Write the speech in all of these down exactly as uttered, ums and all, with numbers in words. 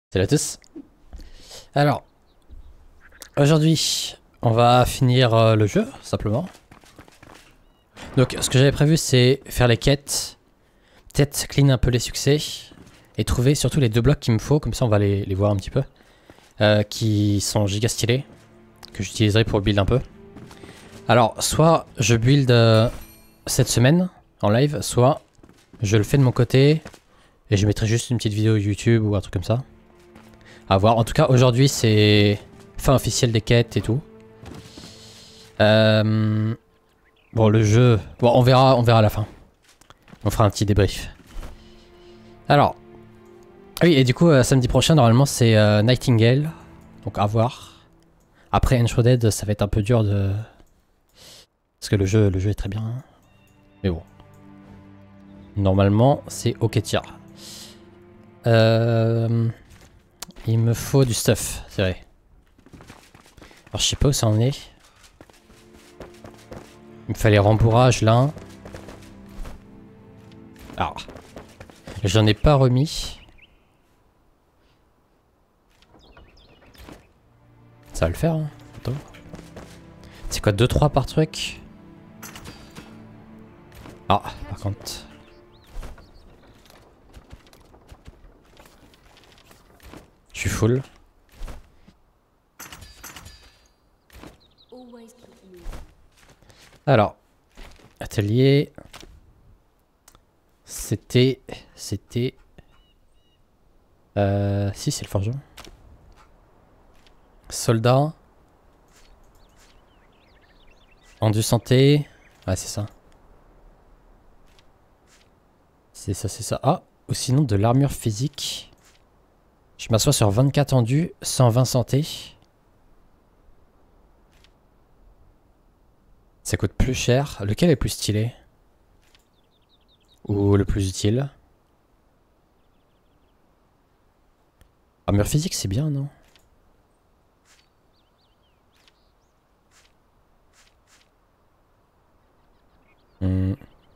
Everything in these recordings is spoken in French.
Salut à tous. Alors, aujourd'hui, on va finir euh, le jeu, simplement. Donc, ce que j'avais prévu, c'est faire les quêtes, peut-être clean un peu les succès, et trouver surtout les deux blocs qu'il me faut, comme ça on va les, les voir un petit peu, euh, qui sont giga stylés, que j'utiliserai pour build un peu. Alors, soit je build euh, cette semaine, en live, soit je le fais de mon côté, et je mettrai juste une petite vidéo YouTube ou un truc comme ça. À voir. En tout cas, aujourd'hui, c'est fin officielle des quêtes et tout. Euh... Bon, le jeu... Bon, on verra, on verra à la fin. On fera un petit débrief. Alors... Ah oui, et du coup, euh, samedi prochain, normalement, c'est euh, Nightingale. Donc, à voir. Après Enshrouded, ça va être un peu dur de... Parce que le jeu, le jeu est très bien. Mais bon. Normalement, c'est ok tier. Euh... Il me faut du stuff, c'est vrai. Alors, je sais pas où ça en est. Il me fallait rembourrage là. Alors, j'en ai pas remis. Ça va le faire, hein. Attends. C'est quoi, deux trois par truc? Ah, par contre. Je suis full. Alors, atelier. C'était... C'était... Euh... Si, c'est le forgeron. Soldat. Endu santé. Ah, c'est ça. C'est ça, c'est ça. Ah, ou sinon de l'armure physique. Je m'assois sur vingt-quatre endu, cent vingt santé. Ça coûte plus cher. Lequel est plus stylé? Ou le plus utile? Armure physique, c'est bien, non? Hmm.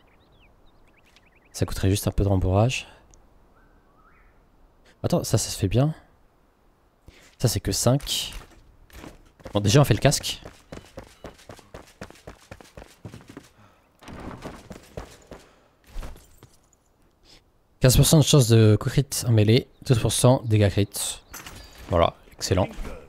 Ça coûterait juste un peu de rembourrage. Attends, ça, ça se fait bien. Ça, c'est que cinq. Bon, déjà, on fait le casque. quinze pour cent de chance de crit en mêlée, douze pour cent dégâts crit. Voilà, excellent.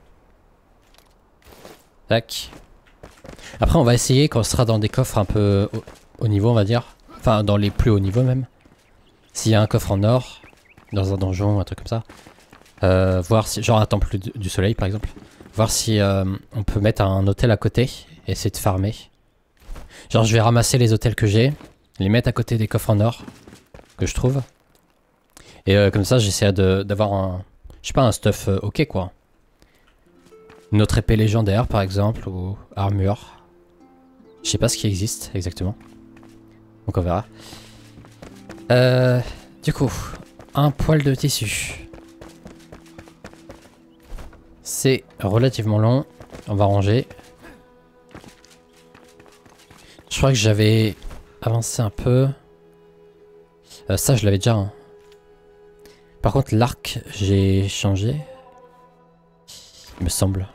Tac. Après, on va essayer quand on sera dans des coffres un peu haut, haut niveau, on va dire. Enfin, dans les plus hauts niveaux même. S'il y a un coffre en or, dans un donjon, un truc comme ça. Euh, voir si, genre un temple du, du soleil par exemple. Voir si euh, on peut mettre un hôtel à côté et essayer de farmer. Genre, je vais ramasser les hôtels que j'ai, les mettre à côté des coffres en or que je trouve. Et euh, comme ça, j'essaie d'avoir un, je sais pas, un stuff euh, ok quoi. Une autre épée légendaire par exemple, ou armure. Je sais pas ce qui existe exactement. Donc on verra. Euh, du coup, un poil de tissu. C'est relativement long. On va ranger. Je crois que j'avais avancé un peu. Euh, ça, je l'avais déjà. Hein. Par contre, l'arc, j'ai changé. Il me semble.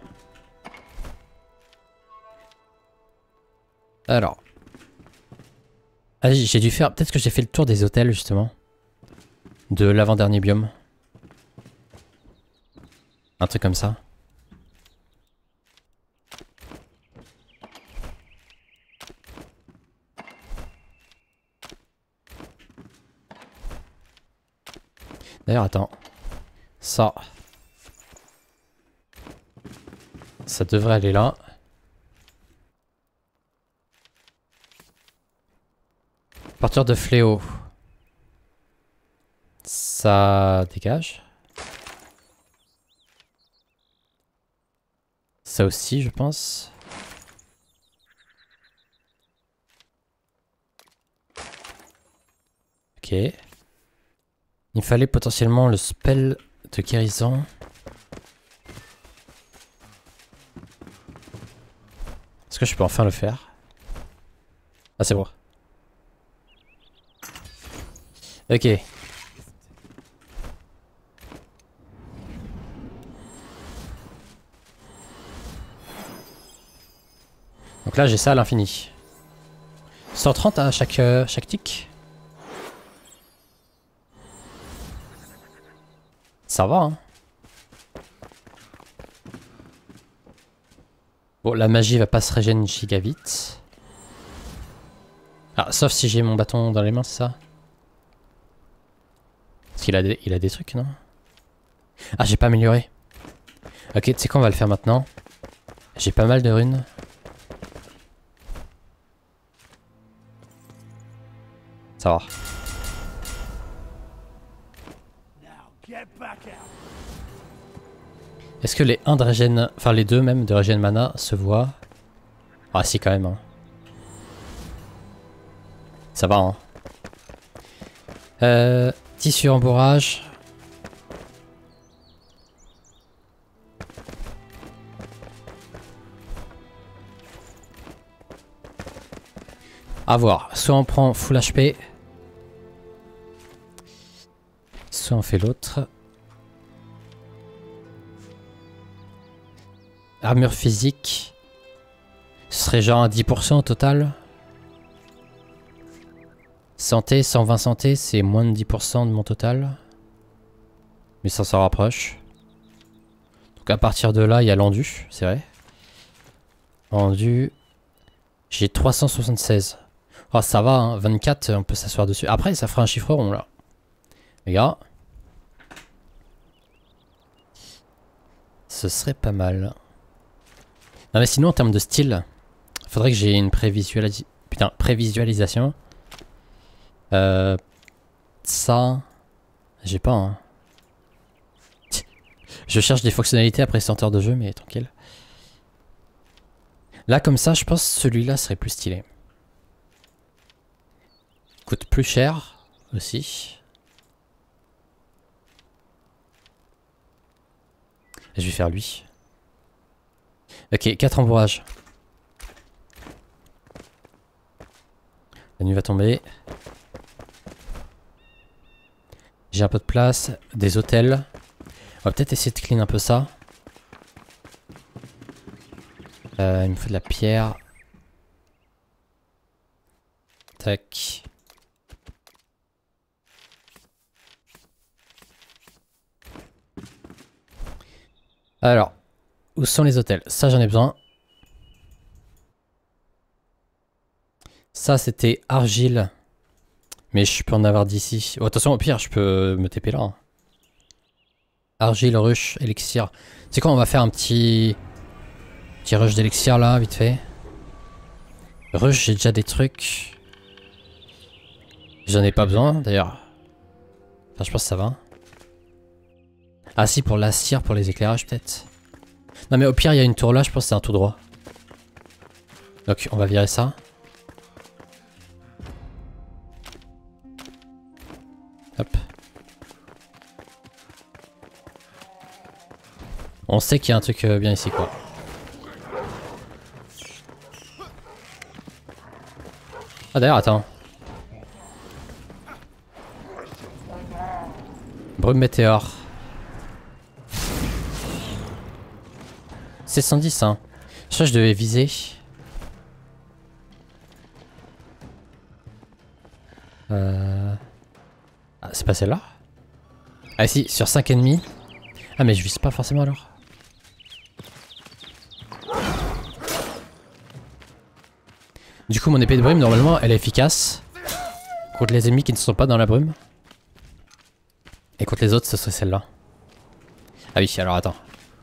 Alors. Ah, j'ai dû faire... Peut-être que j'ai fait le tour des hôtels, justement. De l'avant-dernier biome. Un truc comme ça. D'ailleurs, attends. Ça. Ça devrait aller là. Partir de fléau. Ça dégage. Ça aussi, je pense. Ok. Il fallait potentiellement le spell de guérison. Est-ce que je peux enfin le faire? Ah, c'est bon. Ok. Donc là j'ai ça à l'infini. cent trente à chaque, euh, chaque tic. Ça va hein. Bon la magie va pas se régénérer giga vite. Ah sauf si j'ai mon bâton dans les mains, c'est ça? Parce qu'il a des, il a des trucs non? Ah j'ai pas amélioré. Ok tu sais quoi on va le faire maintenant. J'ai pas mal de runes. Ça va. Est-ce que les un de régène, enfin les deux même de régène mana se voient? Ah si quand même hein. Ça va hein. Euh, tissu embourrage. À voir. Soit on prend full H P. Soit on fait l'autre. Armure physique. Ce serait genre à dix pour cent au total. Santé, cent vingt santé, c'est moins de dix pour cent de mon total. Mais ça s'en rapproche. Donc à partir de là, il y a l'endu, c'est vrai. Endu. J'ai trois cent soixante-seize. Oh ça va, hein, vingt-quatre, on peut s'asseoir dessus. Après, ça fera un chiffre rond là. Les gars. Ce serait pas mal. Non mais sinon en termes de style, faudrait que j'ai une prévisualis... Putain, prévisualisation. Euh, ça, j'ai pas. Hein. Je cherche des fonctionnalités après cent heures de jeu, mais tranquille. Là comme ça, je pense que celui-là serait plus stylé. Coûte plus cher aussi. Je vais faire lui. Ok, quatre embourrages. La nuit va tomber. J'ai un peu de place, des hôtels. On va peut-être essayer de clean un peu ça. Euh, il me faut de la pierre. Tac. Alors, où sont les hôtels? Ça j'en ai besoin. Ça c'était argile. Mais je peux en avoir d'ici. Oh, attention, au pire, je peux me T P là. Hein. Argile, rush, élixir. Tu sais quoi, on va faire un petit... Petit rush d'élixir là, vite fait. Rush, j'ai déjà des trucs. J'en ai pas besoin, d'ailleurs. Enfin, je pense que ça va. Ah si, pour la cire, pour les éclairages, peut-être. Non mais au pire, il y a une tour là, je pense que c'est un tout droit. Donc, on va virer ça. Hop. On sait qu'il y a un truc euh, bien ici quoi. Ah d'ailleurs attends. Brume météore. C'est cent dix hein. Je crois que je devais viser. Euh... Ah, c'est pas celle-là? Ah si, sur cinq ennemis. Ah mais je vise pas forcément alors. Du coup mon épée de brume normalement elle est efficace contre les ennemis qui ne sont pas dans la brume. Et contre les autres ce serait celle-là. Ah oui alors attends.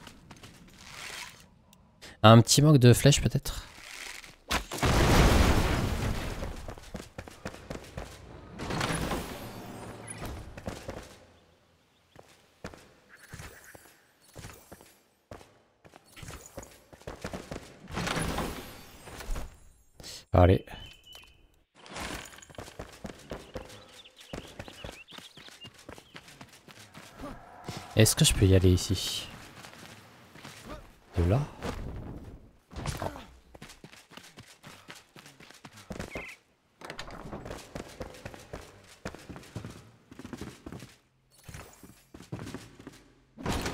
Un petit manque de flèches peut-être. Allez. Est-ce que je peux y aller ici? De là?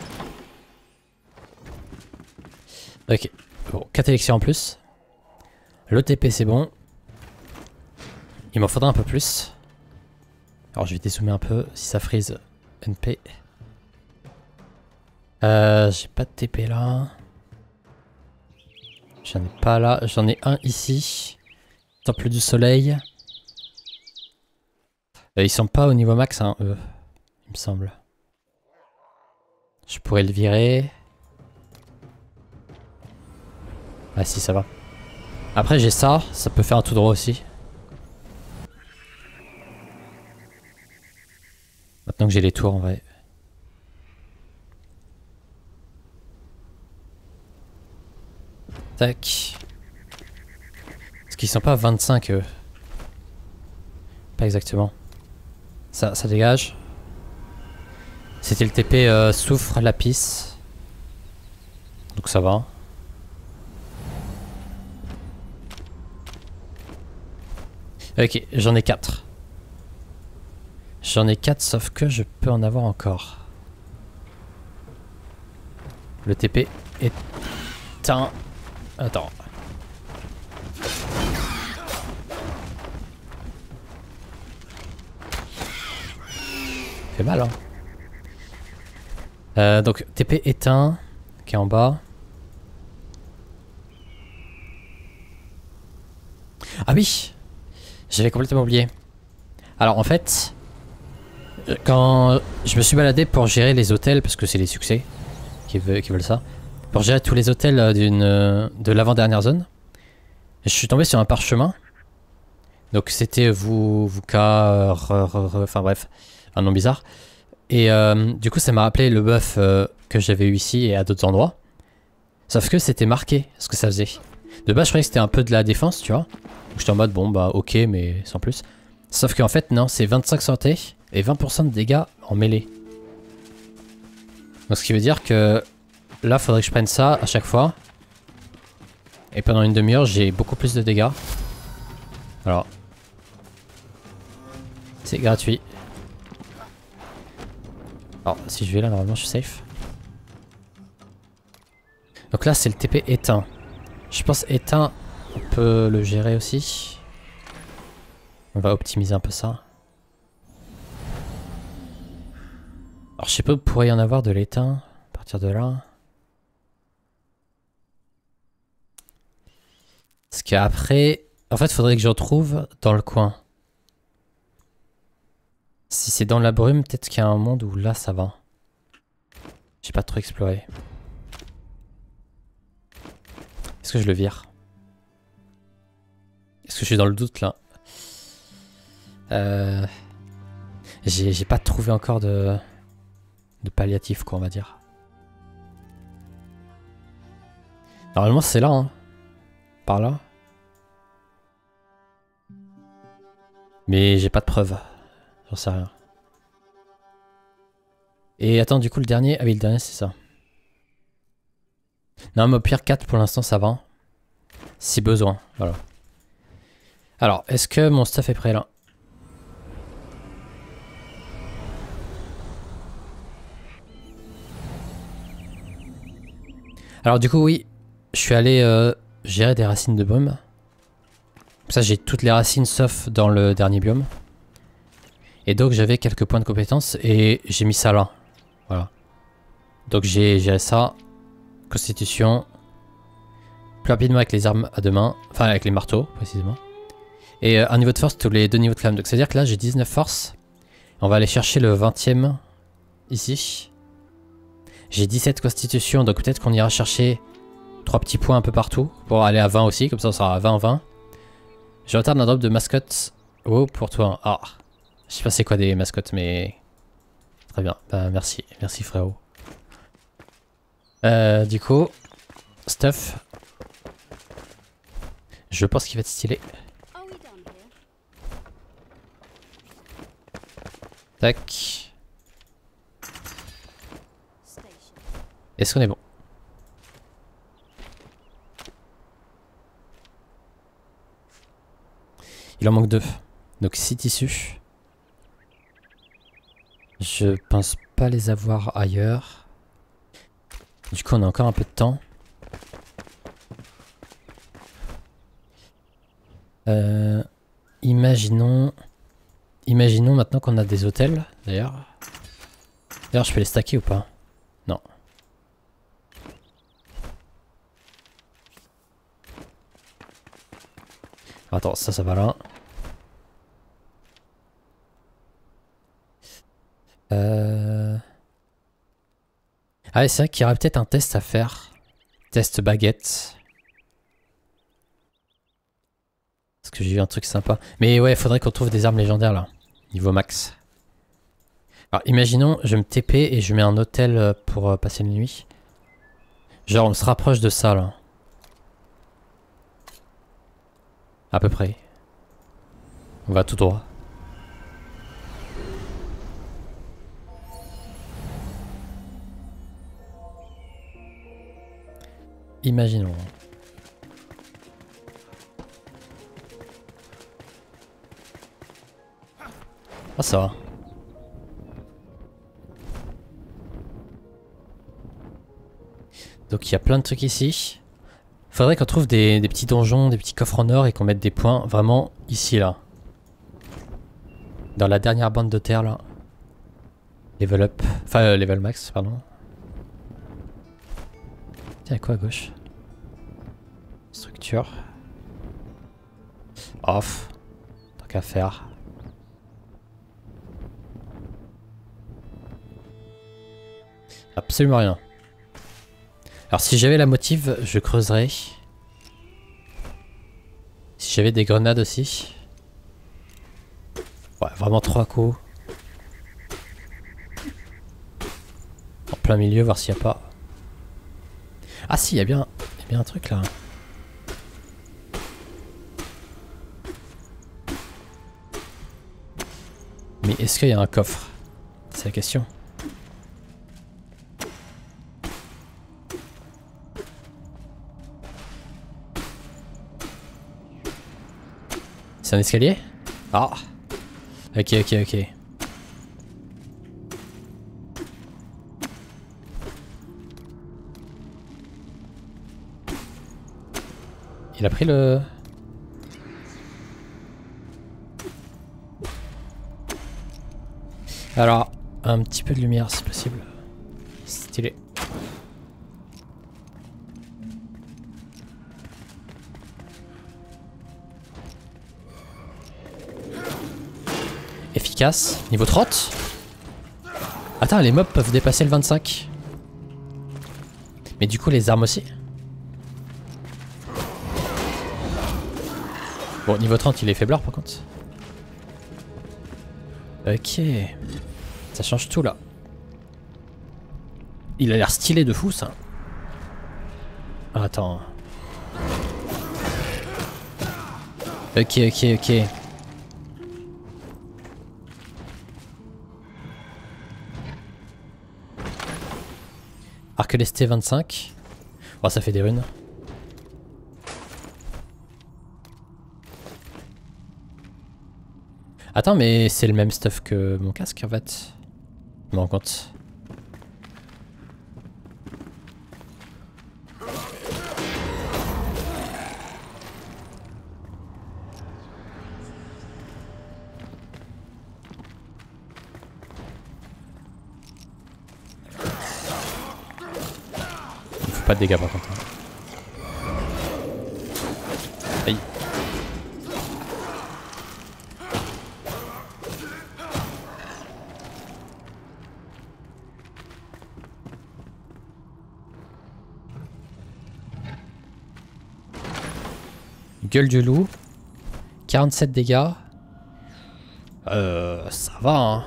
Ok. Bon, quatre élixirs en plus. Le T P c'est bon. Il m'en faudra un peu plus. Alors je vais dézoomer un peu si ça freeze. N P. Euh, j'ai pas de T P là. J'en ai pas là. J'en ai un ici. Temple du soleil. Euh, ils sont pas au niveau max, hein, eux. Il me semble. Je pourrais le virer. Ah si, ça va. Après j'ai ça. Ça peut faire un tout droit aussi. Maintenant que j'ai les tours en vrai. Tac. Parce qu'ils sont pas à vingt-cinq eux. Pas exactement. Ça, ça dégage. C'était le T P euh, soufre lapis. Donc ça va. Ok, j'en ai quatre. J'en ai quatre sauf que je peux en avoir encore. Le T P est un... Attends. Fait mal hein. Euh, donc T P éteint qui est en bas. Ah oui, j'avais complètement oublié. Alors en fait, quand je me suis baladé pour gérer les hôtels, parce que c'est les succès qui veulent, qui veulent ça, pour gérer tous les hôtels d'une de l'avant-dernière zone, je suis tombé sur un parchemin. Donc c'était vous, vous cas, enfin bref, un nom bizarre. Et euh, du coup ça m'a rappelé le buff euh, que j'avais eu ici et à d'autres endroits. Sauf que c'était marqué ce que ça faisait. De base je croyais que c'était un peu de la défense, tu vois. J'étais en mode bon bah ok mais sans plus. Sauf qu'en fait non, c'est vingt-cinq santé et vingt pour cent de dégâts en mêlée. Donc ce qui veut dire que là faudrait que je prenne ça à chaque fois. Et pendant une demi-heure j'ai beaucoup plus de dégâts. Alors. C'est gratuit. Alors si je vais là normalement je suis safe. Donc là c'est le T P éteint. Je pense éteint on peut le gérer aussi. On va optimiser un peu ça. Alors je sais pas où pourrait y en avoir de l'éteint à partir de là. Parce qu'après, en fait, il faudrait que j'en trouve dans le coin. Si c'est dans la brume, peut-être qu'il y a un monde où là ça va. J'ai pas trop exploré. Est-ce que je le vire? Est-ce que je suis dans le doute là? Euh... J'ai pas trouvé encore de... de palliatif quoi on va dire. Normalement c'est là hein. Par là. Mais j'ai pas de preuves. J'en sais rien. Et attends, du coup, le dernier... Ah oui, le dernier, c'est ça. Non, mais au pire, quatre pour l'instant, ça va. Si besoin, voilà. Alors, est-ce que mon stuff est prêt là? Alors, du coup, oui. Je suis allé euh, gérer des racines de brume. Comme ça, j'ai toutes les racines sauf dans le dernier biome. Et donc, j'avais quelques points de compétence et j'ai mis ça là. Voilà. Donc, j'ai géré ça. Constitution. Plus rapidement avec les armes à deux mains. Enfin, avec les marteaux, précisément. Et euh, un niveau de force tous les deux niveaux de flamme. Donc, c'est-à-dire que là, j'ai dix-neuf force. On va aller chercher le vingtième ici. J'ai dix-sept constitution. Donc, peut-être qu'on ira chercher trois petits points un peu partout. Pour aller à vingt aussi. Comme ça, on sera à vingt vingt. Je retarde un drop de mascotte. Oh, pour toi. Ah. Je sais pas c'est quoi des mascottes, mais... Très bien. Bah, merci. Merci, frérot. Euh, du coup... Stuff. Je pense qu'il va être stylé. Tac. Est-ce qu'on est bon? Il en manque deux. Donc six tissus. Je pense pas les avoir ailleurs. Du coup on a encore un peu de temps. Euh, imaginons... Imaginons maintenant qu'on a des hôtels, d'ailleurs. D'ailleurs, je peux les stacker ou pas? Non. Attends, ça, ça va là. Euh... Ah, c'est vrai qu'il y aurait peut-être un test à faire. Test baguette. Parce que j'ai vu un truc sympa. Mais ouais, il faudrait qu'on trouve des armes légendaires là. Niveau max. Alors imaginons, je me T P et je mets un hôtel pour euh, passer la nuit. Genre on se rapproche de ça là. À peu près. On va tout droit. Imaginons. Ah ça va. Donc il y a plein de trucs ici. Faudrait qu'on trouve des, des petits donjons, des petits coffres en or et qu'on mette des points vraiment ici là. Dans la dernière bande de terre là. Level up. Enfin euh, level max pardon. Tiens, quoi à gauche? Structure. Off. Tant qu'à faire. Absolument rien. Alors si j'avais la motive, je creuserais. Si j'avais des grenades aussi. Ouais, vraiment trois coups. En plein milieu, voir s'il n'y a pas. Ah si, il y a bien, il y a bien un truc là. Mais est-ce qu'il y a un coffre? C'est la question. C'est un escalier? Ah. Ok, ok, ok. Il a pris le... Alors, un petit peu de lumière si possible. Stylé. Efficace. Niveau trente. Attends, les mobs peuvent dépasser le vingt-cinq. Mais du coup, les armes aussi. Bon, niveau trente, il est faiblard par contre. Ok. Ça change tout là. Il a l'air stylé de fou ça. Ah, attends. Ok, ok, ok. Arc lesté vingt-cinq. Oh, ça fait des runes. Attends, mais c'est le même stuff que mon casque en fait. Je me rends compte. Il faut pas de dégâts par contre. Aïe. Gueule du loup. quarante-sept dégâts. Euh, ça va hein.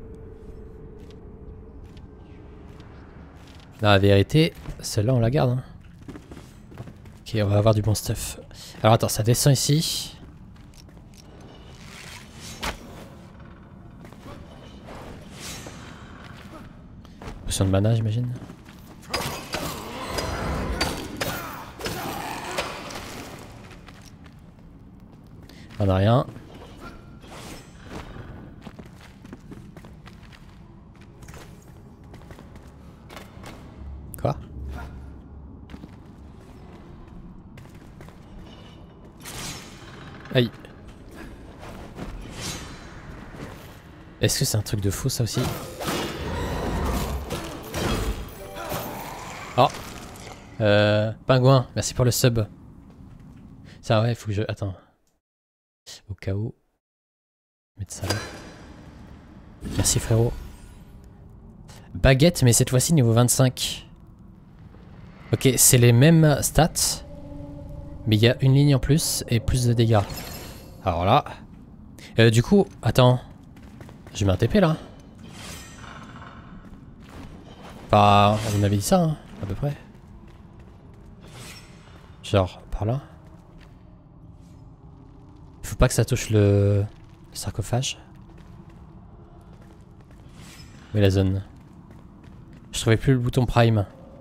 La vérité, celle-là on la garde. Hein. Ok, on va avoir du bon stuff. Alors attends, ça descend ici. Potion de mana, j'imagine. On a rien. Quoi? Aïe. Est-ce que c'est un truc de fou ça aussi? Oh. Euh, Pingouin, merci pour le sub. Ça ouais, il faut que je... Attends. Au cas où. Mettre ça là. Merci frérot. Baguette, mais cette fois-ci niveau vingt-cinq. Ok, c'est les mêmes stats. Mais il y a une ligne en plus et plus de dégâts. Alors là... Euh, du coup, attends. Je mets un T P là. Enfin, on avait dit ça, hein, à peu près. Genre, par là. Il faut pas que ça touche le, le sarcophage. Où est la zone? Je trouvais plus le bouton prime.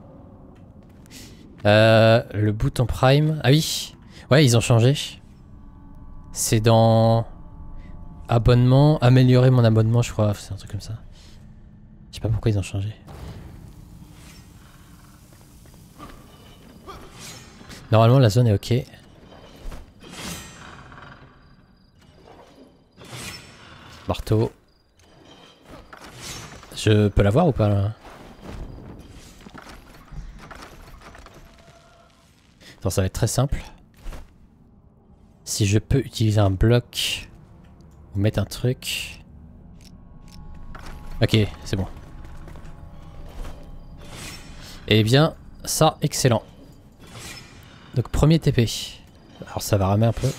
Euh, le bouton prime... Ah oui. Ouais, ils ont changé. C'est dans... Abonnement, améliorer mon abonnement, je crois. C'est un truc comme ça. Je sais pas pourquoi ils ont changé. Normalement, la zone est ok. Marteau. Je peux l'avoir ou pas là? Attends, ça va être très simple. Si je peux utiliser un bloc ou mettre un truc. Ok, c'est bon. Eh bien, ça, excellent. Donc premier T P. Alors ça va ramer un peu.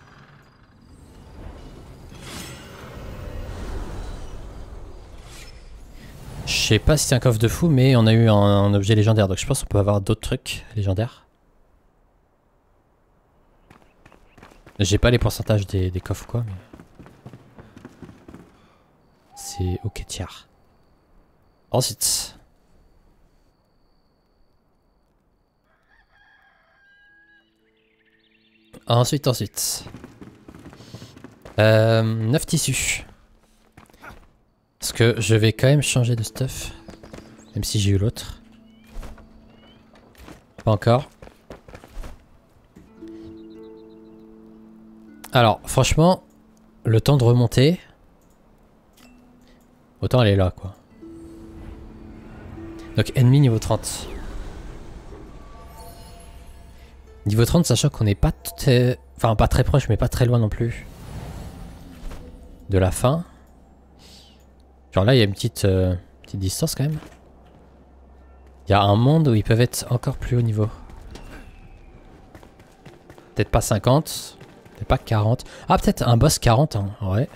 Je sais pas si c'est un coffre de fou, mais on a eu un, un objet légendaire, donc je pense qu'on peut avoir d'autres trucs légendaires. J'ai pas les pourcentages des, des coffres quoi, mais... C'est ok tiers. Ensuite... Ensuite, ensuite. Euh, neuf tissus. Parce que je vais quand même changer de stuff. Même si j'ai eu l'autre. Pas encore. Alors, franchement, le temps de remonter... Autant elle est là, quoi. Donc, ennemi niveau trente. Niveau trente, sachant qu'on n'est pas très... Enfin, pas très proche, mais pas très loin non plus. De la fin. Genre là, il y a une petite, euh, petite distance quand même. Il y a un monde où ils peuvent être encore plus haut niveau. Peut-être pas cinquante. Peut-être pas quarante. Ah, peut-être un boss quarante, hein, ouais.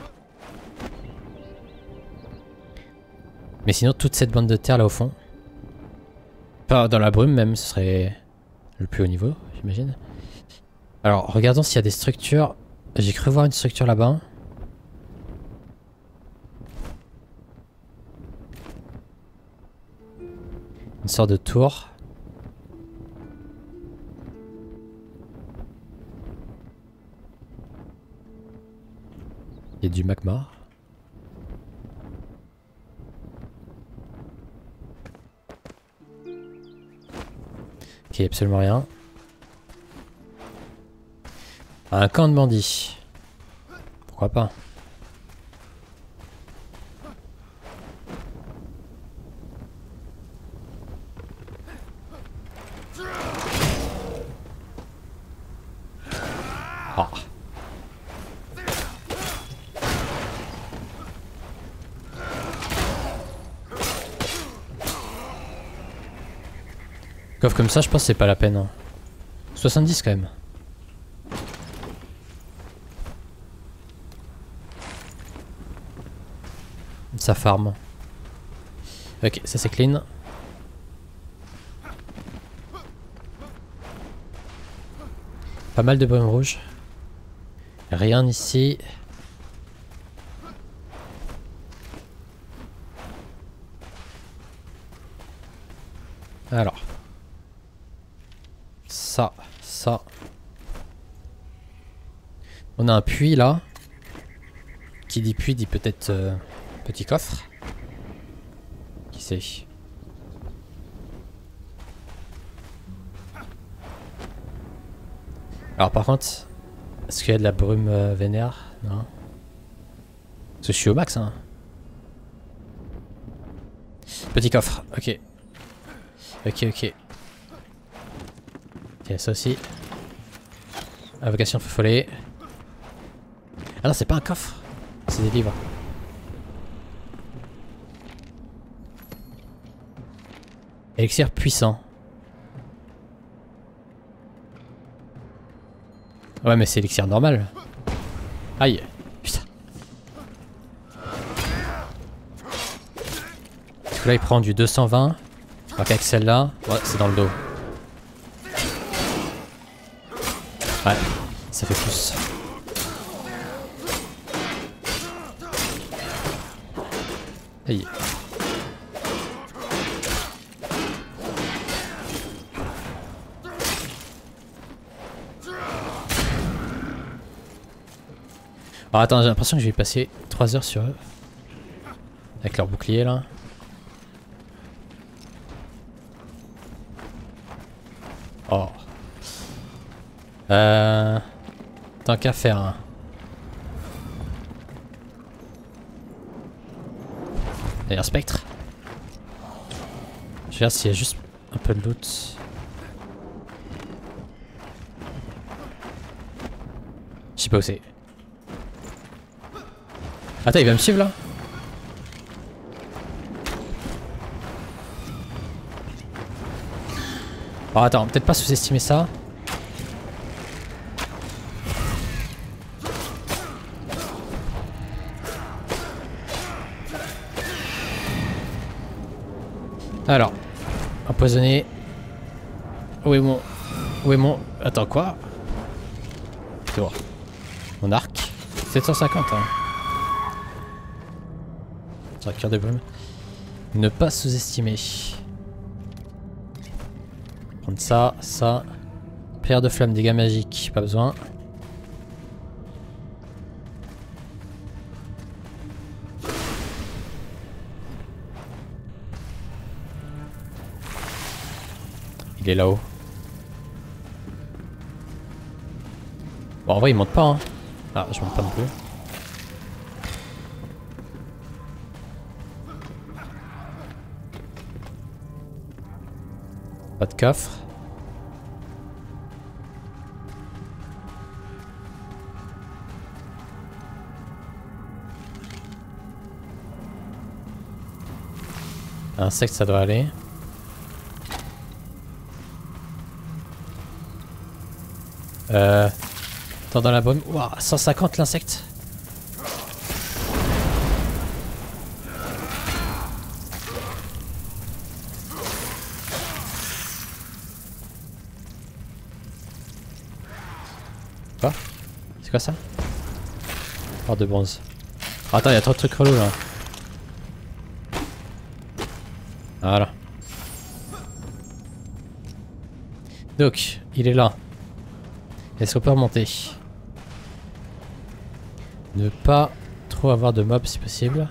Mais sinon, toute cette bande de terre là au fond. Pas dans la brume même, ce serait le plus haut niveau, j'imagine. Alors, regardons s'il y a des structures. J'ai cru voir une structure là-bas. Une sorte de tour. Il y a du magma. Ok, absolument rien. Un camp de bandits. Pourquoi pas? Ah. Coffre comme ça, je pense que c'est pas la peine. Hein. soixante-dix quand même. Ça farm. Ok, ça c'est clean. Pas mal de brume rouge. Rien ici. Alors. Ça, ça. On a un puits là. Qui dit puits dit peut-être euh, petit coffre. Qui sait? Alors par contre, Est-ce qu'il y a de la brume euh, vénère? Non. Parce que je suis au max, hein. Petit coffre, ok. Ok, ok. Tiens, ça aussi. Invocation feu follet. Ah non, c'est pas un coffre. C'est des livres. Élixir puissant. Ouais, mais c'est élixir normal. Aïe. Putain. Parce que là, il prend du deux cent vingt. Alors qu'avec celle-là, ouais, c'est dans le dos. Ouais, ça fait plus. Aïe. Alors attends, j'ai l'impression que je vais passer trois heures sur eux. Avec leur bouclier là. Oh. Euh... Tant qu'à faire. Hein. Il y a un spectre. Je regarde s'il y a juste un peu de loot. Je sais pas où c'est. Attends, il va me suivre là? Alors attends, peut-être pas sous-estimer ça. Alors, empoisonné. Où est mon... Où est mon... Attends, quoi? C'est bon. Mon arc. sept cent cinquante, hein. Sur cœur de brume. Ne pas sous-estimer. Prendre ça, ça. Pierre de flamme, dégâts magiques, pas besoin. Il est là-haut. Bon, en vrai, il monte pas, hein. Ah, je monte pas non plus. Pas de coffre. Insecte, ça doit aller. Euh... Attends, dans la brume. Ouah, cent cinquante l'insecte. Quoi? C'est quoi ça? Barre de bronze. Oh, attends, il y a trop de trucs relous là. Voilà. Donc, il est là. Est-ce qu'on peut remonter? Ne pas trop avoir de mobs si possible.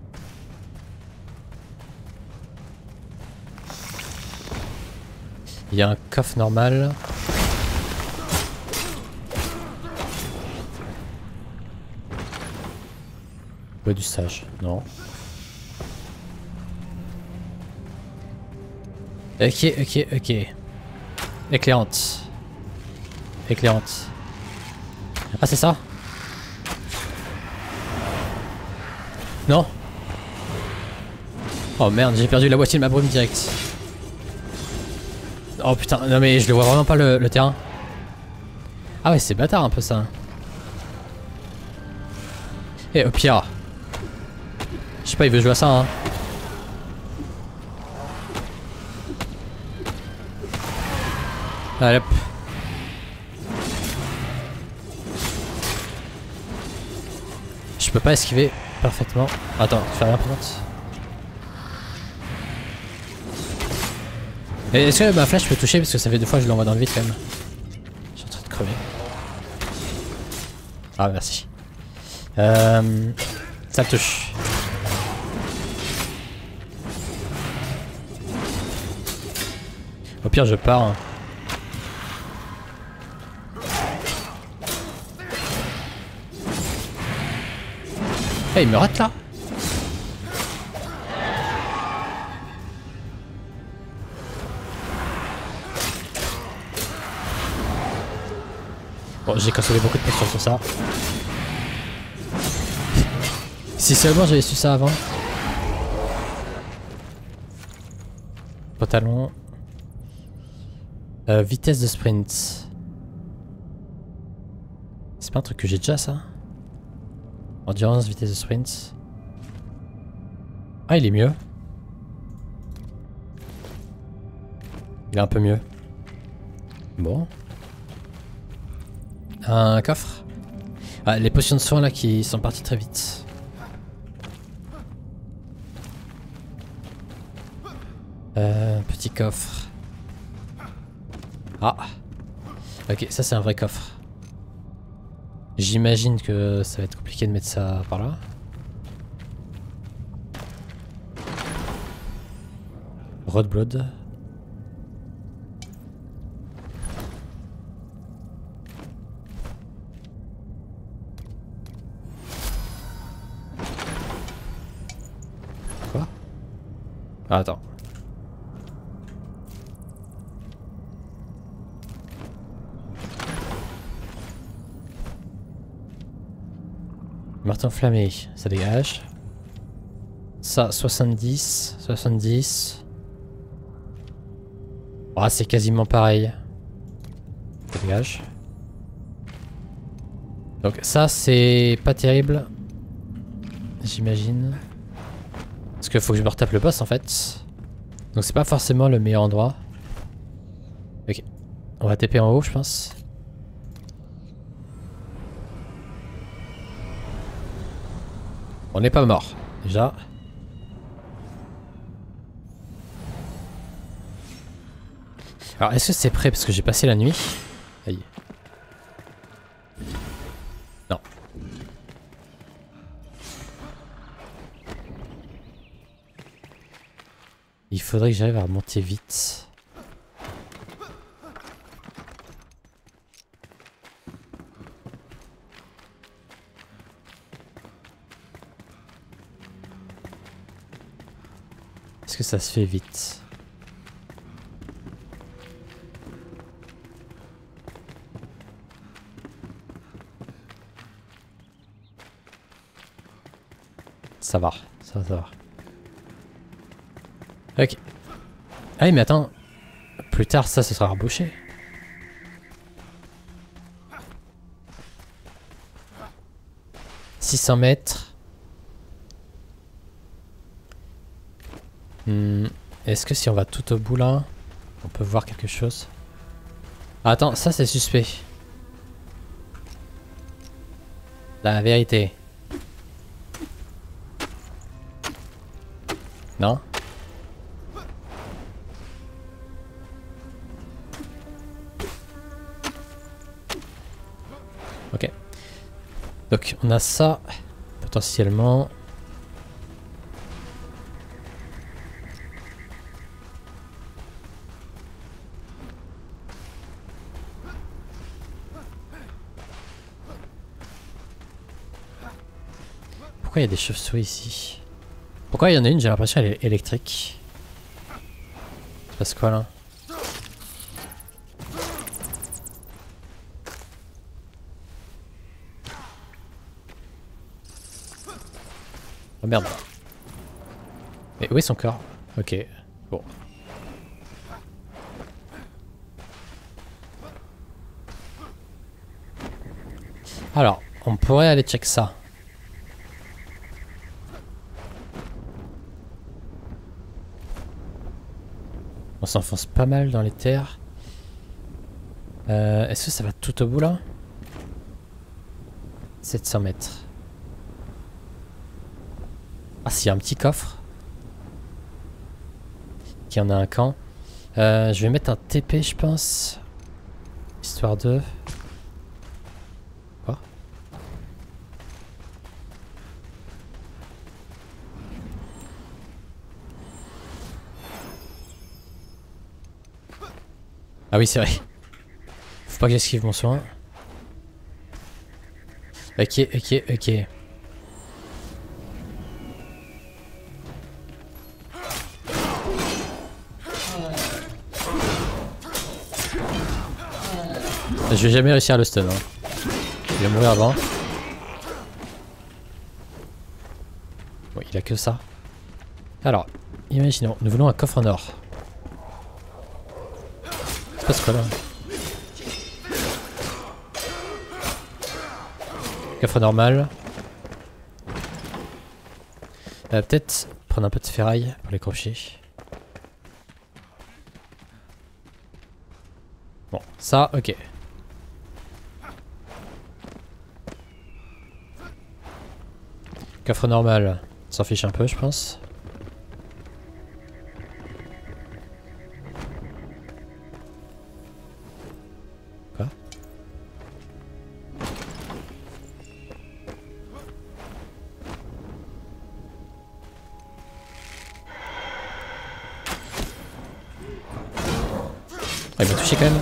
Il y a un coffre normal. Bois du sage, non. Ok, ok, ok. Éclairante. Éclairante. Ah, c'est ça? Non. Oh merde, j'ai perdu la moitié de ma brume direct. Oh putain, non mais je le vois vraiment pas le, le terrain. Ah ouais, c'est bâtard un peu ça. Et au pire. Je sais pas, il veut jouer à ça, hein. Allez hop. Je peux pas esquiver parfaitement. Attends, fais rien pour Est-ce que ma flèche peut toucher? Parce que ça fait deux fois que je l'envoie dans le vide quand même. Je suis en train de crever. Ah merci. Euh, ça touche. Au pire je pars. Hein. Eh, il me rate là. Bon, j'ai consommé beaucoup de potions sur ça. Si seulement j'avais su ça avant. Pantalon. Euh, vitesse de sprint. C'est pas un truc que j'ai déjà ça? Endurance, vitesse de sprint. Ah, il est mieux. Il est un peu mieux. Bon. Un coffre. Ah, les potions de soins là qui sont parties très vite. Euh, petit coffre. Ah. Ok, ça c'est un vrai coffre. J'imagine que ça va être compliqué de mettre ça par là. Road Blood. Quoi? Ah, attends. Marteau enflammé, ça dégage. Ça, soixante-dix, soixante-dix. Ah, oh, c'est quasiment pareil. Ça dégage. Donc ça, c'est pas terrible. J'imagine. Parce qu'il faut que je me retape le boss en fait. Donc c'est pas forcément le meilleur endroit. Ok. On va taper en haut, je pense. On n'est pas mort, déjà. Alors, est-ce que c'est prêt parce que j'ai passé la nuit? Aïe. Non. Il faudrait que j'arrive à remonter vite. Est-ce que ça se fait vite? Ça va, ça, ça va. Ok. Ah oui, mais attends. Plus tard, ça, ce sera rebouché. six cents mètres. Hmm. Est-ce que si on va tout au bout là, on peut voir quelque chose? Ah, attends, ça c'est suspect. La vérité. Non? Ok. Donc on a ça potentiellement. Pourquoi il y a des chauves-souris ici? Pourquoi il y en a une, j'ai l'impression elle est électrique. Ça passe quoi là? Oh merde. Mais où est son corps? Ok, bon. Alors, on pourrait aller check ça. On s'enfonce pas mal dans les terres. Euh, Est-ce que ça va tout au bout là? sept cents mètres. Ah, s'il y a un petit coffre. Qui en a un camp. Euh, je vais mettre un T P, je pense. Histoire de... Quoi? Ah oui, c'est vrai. Faut pas que j'esquive mon soin. Ok, ok, ok. Je vais jamais réussir à le stun. Hein. Il va mourir avant. Bon, il a que ça. Alors, imaginons, nous voulons un coffre en or. C'est pas ce quoi là. Coffre normal. Euh, Peut-être prendre un peu de ferraille pour les crochets. Bon, ça, ok. Coffre normal, on s'en fiche un peu, je pense. Quoi? Ah, il m'a touché quand même.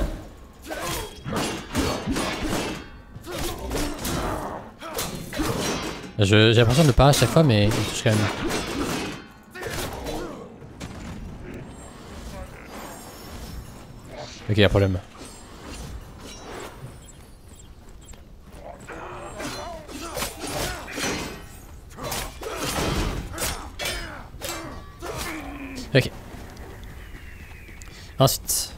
J'ai l'impression de pas à chaque fois, mais il touche quand même. Ok, y'a problème. Ok. Ensuite.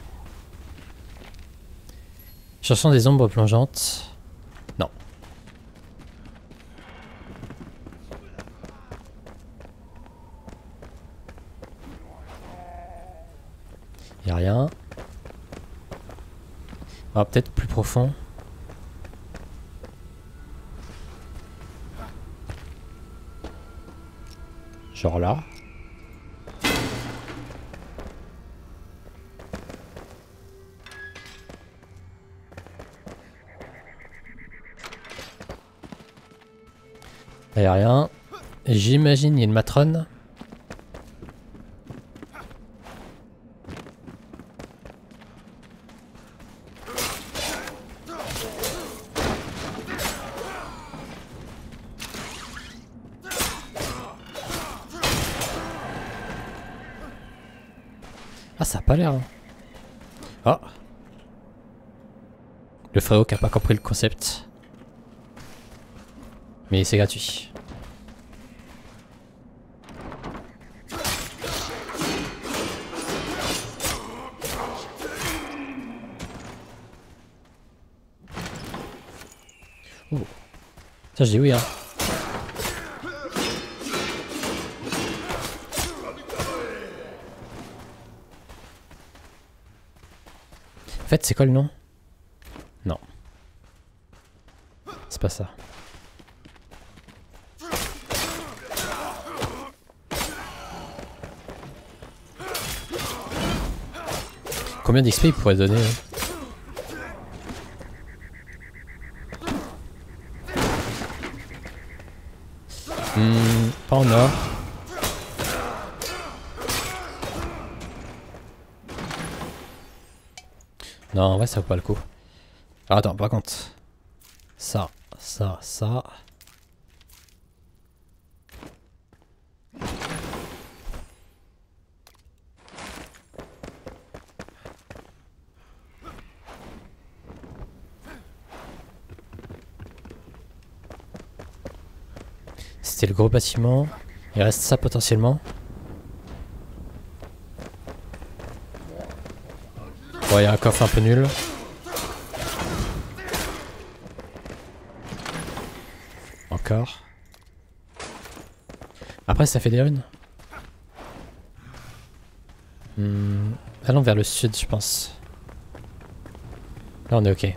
Cherchons des ombres plongeantes. Non. Y'a rien. Ah, peut-être plus profond. Genre là. Là y'a rien. J'imagine il y a une matrone. Ah, ça a pas l'air. Hein. Oh. Le frérot qui a pas compris le concept. Mais c'est gratuit. Oh. Ça je dis oui hein. En fait c'est quoi le nom? Non. C'est pas ça. Combien d'X P il pourrait donner hein? Hmm, pas en or. Non, en vrai ça vaut pas le coup. Alors attends, par contre. Ça, ça, ça. C'était le gros bâtiment. Il reste ça potentiellement. Bon, il y a un coffre un peu nul. Encore. Après, ça fait des runes. Hmm. Allons vers le sud, je pense. Là, on est ok.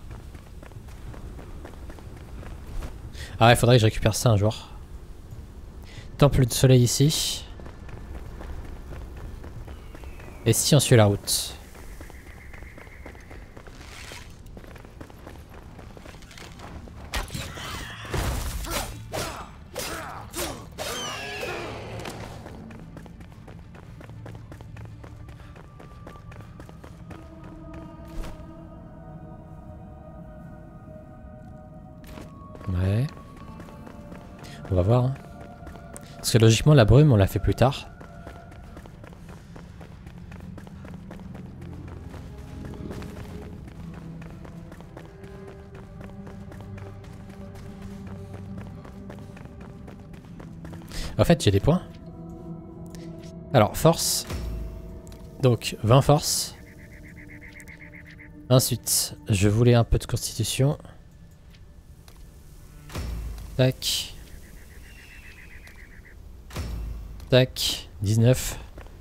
Ah, il faudrait que je récupère ça un jour. Temple de soleil ici. Et si on suit la route? Ouais. On va voir. Hein. Parce que logiquement la brume on l'a fait plus tard. En fait, j'ai des points. Alors, force. Donc, vingt force. Ensuite, je voulais un peu de constitution. Tac. Tac. dix-neuf.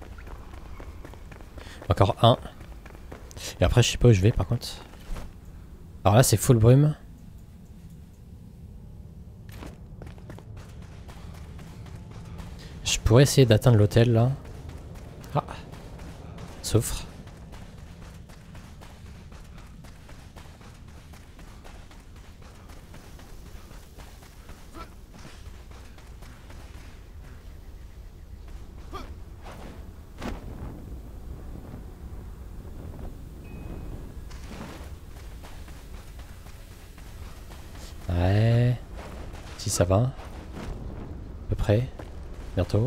Encore un. Et après, je sais pas où je vais par contre. Alors là, c'est full brume. Je pourrais essayer d'atteindre l'hôtel là. Ah. Souffre. Ouais. Si ça va. À peu près. Bientôt.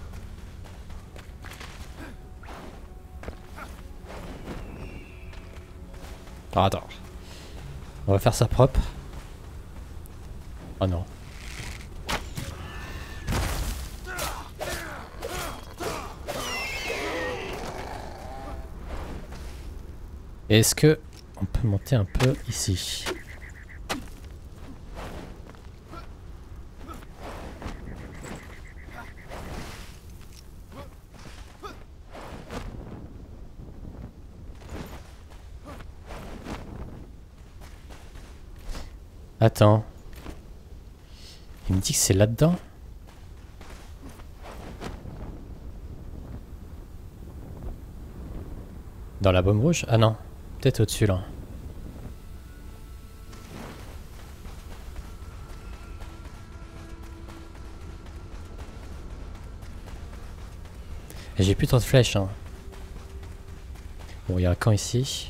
Ah, attends. On va faire ça propre. Oh non. Est-ce que on peut monter un peu ici? Attends. Il me dit que c'est là-dedans? Dans la baume rouge? Ah non. Peut-être au-dessus là. J'ai plus trop de flèches. Hein. Bon, il y a un camp ici.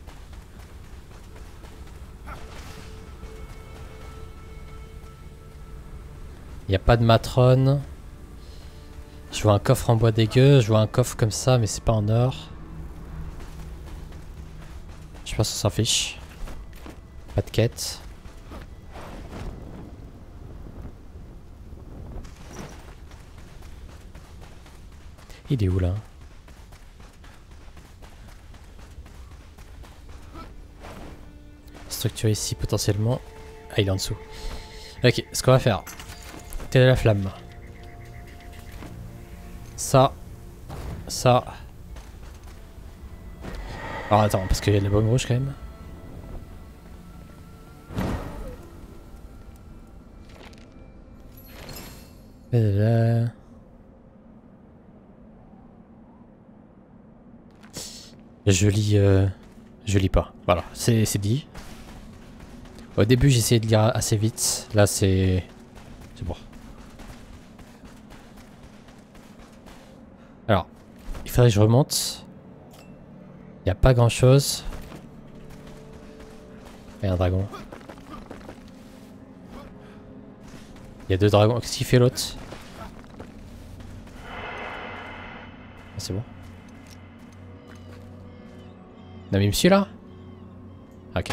Il n'y a pas de matrone. Je vois un coffre en bois dégueu. Je vois un coffre comme ça, mais c'est pas en or. Je pense qu'on s'en fiche. Pas de quête. Il est où là? Structure ici potentiellement. Ah, il est en dessous. Ok, ce qu'on va faire. Telle la flamme. Ça. Ça. Alors attends, parce qu'il y a de la bombe rouge quand même. Là. Je lis... Euh, je lis pas. Voilà, c'est dit. Au début j'ai essayé de lire assez vite. Là c'est... C'est bon. Alors, il faudrait que je remonte. Il n'y a pas grand chose. Il y a un dragon. Il y a deux dragons. Qu'est-ce qu'il fait l'autre? Ah, c'est bon. Non mais il me suit là? Ok.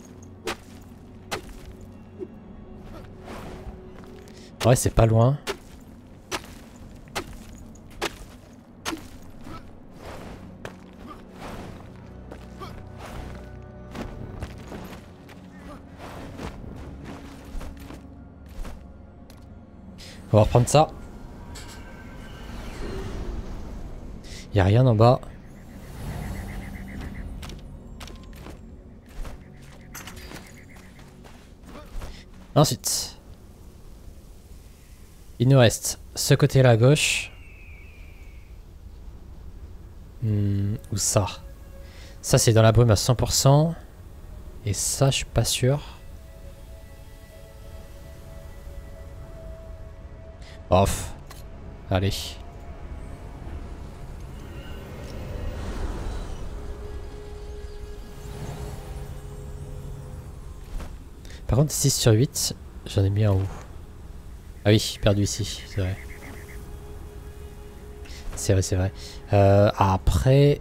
Ouais, c'est pas loin. On va reprendre ça. Il n'y a rien en bas. Ensuite, il nous reste ce côté-là à gauche. Hmm, ou ça. Ça, c'est dans la brume à cent pour cent. Et ça, je suis pas sûr. Off. Allez. Par contre, six sur huit, j'en ai mis un où? Ah oui, perdu ici, c'est vrai. C'est vrai, c'est vrai. Euh, après...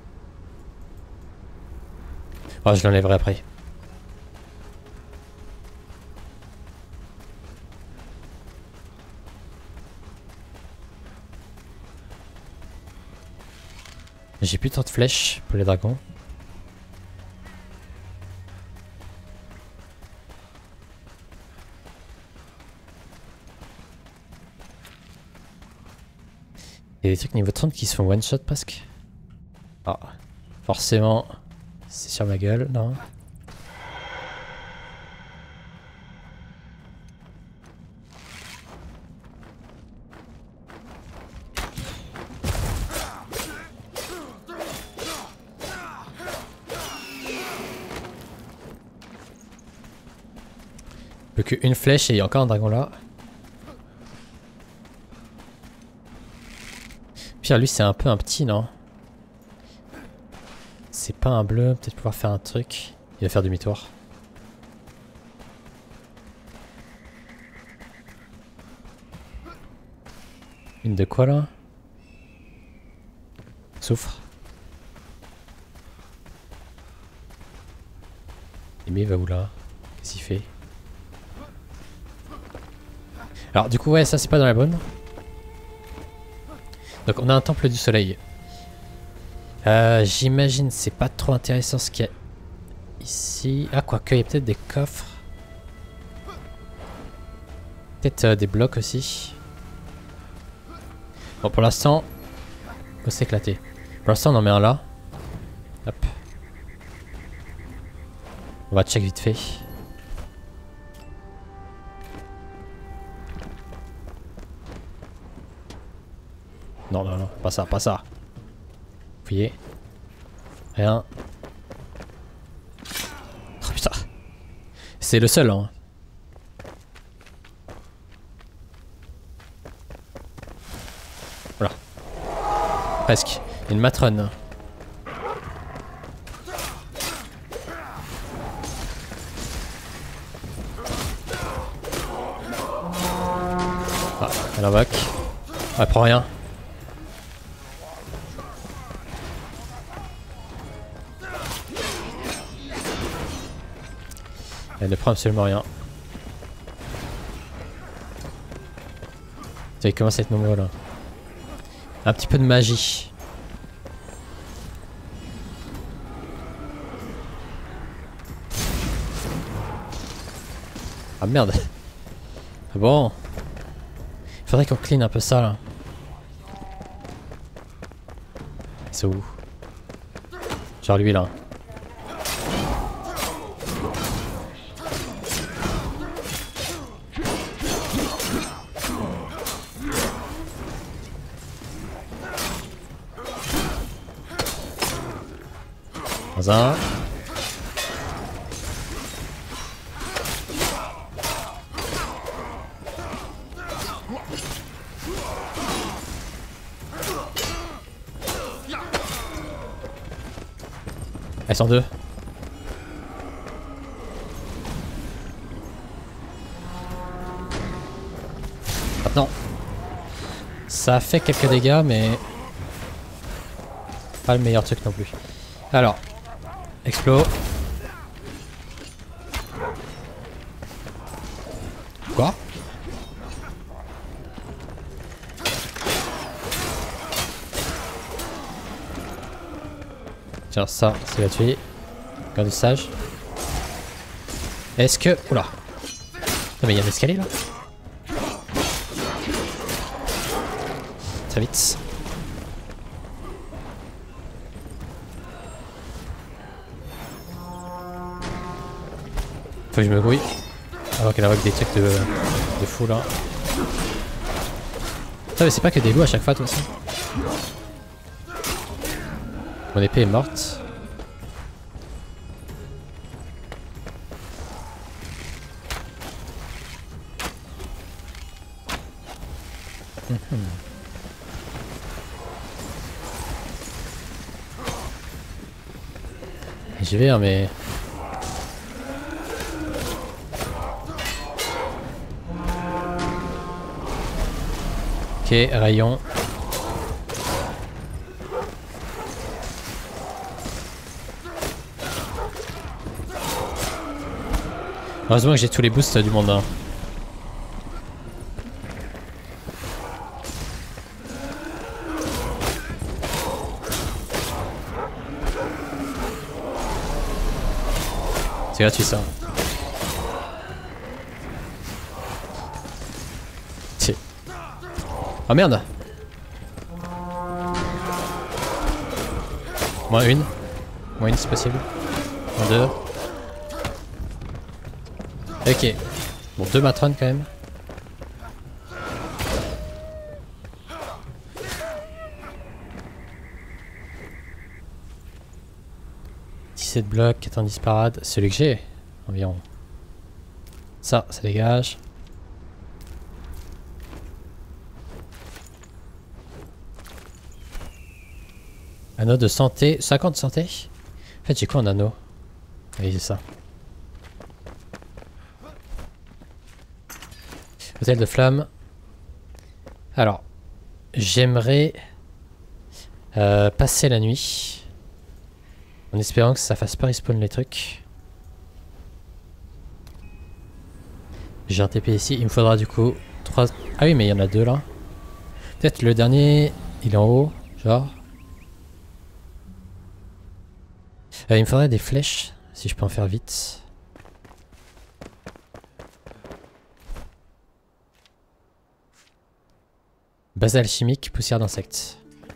Oh, je l'enlèverai après. J'ai plus tant de flèches pour les dragons. Il y a des trucs niveau trente qui se font one shot presque. Ah, forcément, c'est sur ma gueule, non? Plus qu'une flèche et il y a encore un dragon là. Pire, lui c'est un peu un petit, non? C'est pas un bleu, peut-être pouvoir faire un truc. Il va faire demi-tour. Une de quoi là? Souffre. Et mais il va où là? Qu'est-ce qu'il fait? Alors du coup ouais, ça c'est pas dans la bonne. Donc on a un temple du soleil. Euh, J'imagine c'est pas trop intéressant ce qu'il y a ici. Ah quoique il y a peut-être des coffres. Peut-être euh, des blocs aussi. Bon pour l'instant, on va s'éclater. Pour l'instant on en met un là. Hop. On va check vite fait. Non, non, non, pas ça, pas ça. Fouillez. Rien. Oh putain. C'est le seul, hein. Voilà. Presque. Une matrone. Ah, elle invoque. Elle prend rien. Elle ne prend absolument rien. Il commence à être nombreux là. Un petit peu de magie. Ah merde. Ah bon. Il faudrait qu'on clean un peu ça là. C'est où? Genre lui là. Un. Elles sont deux. Maintenant. Ça a fait quelques dégâts mais pas le meilleur truc non plus. Alors. Explo. Quoi? Tiens, ça, c'est la tuer. Garde sage. Est-ce que... Oula. Non mais il y a un escalier là. Très vite. Faut que je me grouille avant qu'elle invoque des trucs de, de fou là. Putain mais c'est pas que des loups à chaque fois toi aussi. Mon épée est morte. Mmh. J'y vais hein mais... Ok, rayon. Heureusement que j'ai tous les boosts du monde. Hein. C'est gratuit ça. C'est... Oh merde. Moins une. Moins une c'est possible. Moins deux. Ok. Bon, deux matrones quand même. dix-sept blocs, quatre-vingt-dix parades. Celui que j'ai, environ. Ça, ça dégage. Anneau de santé. cinquante santé. En fait, j'ai quoi en anneau? Oui, c'est ça. Hôtel de flamme. Alors, j'aimerais euh, passer la nuit. En espérant que ça fasse pas respawn les trucs. J'ai un T P ici. Il me faudra du coup trois... Ah oui, mais il y en a deux là. Peut-être le dernier, il est en haut, genre. Euh, il me faudrait des flèches, si je peux en faire vite. Base alchimique, poussière d'insectes.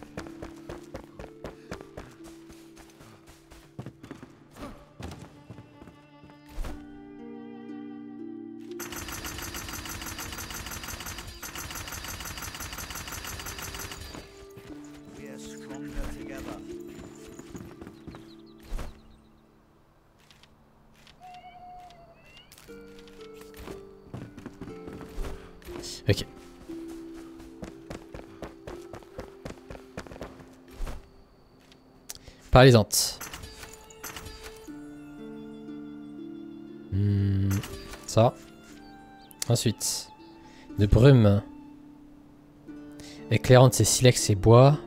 Ok. Paralysante. Hmm, ça. Ensuite. De brume. Éclairante, c'est silex et bois.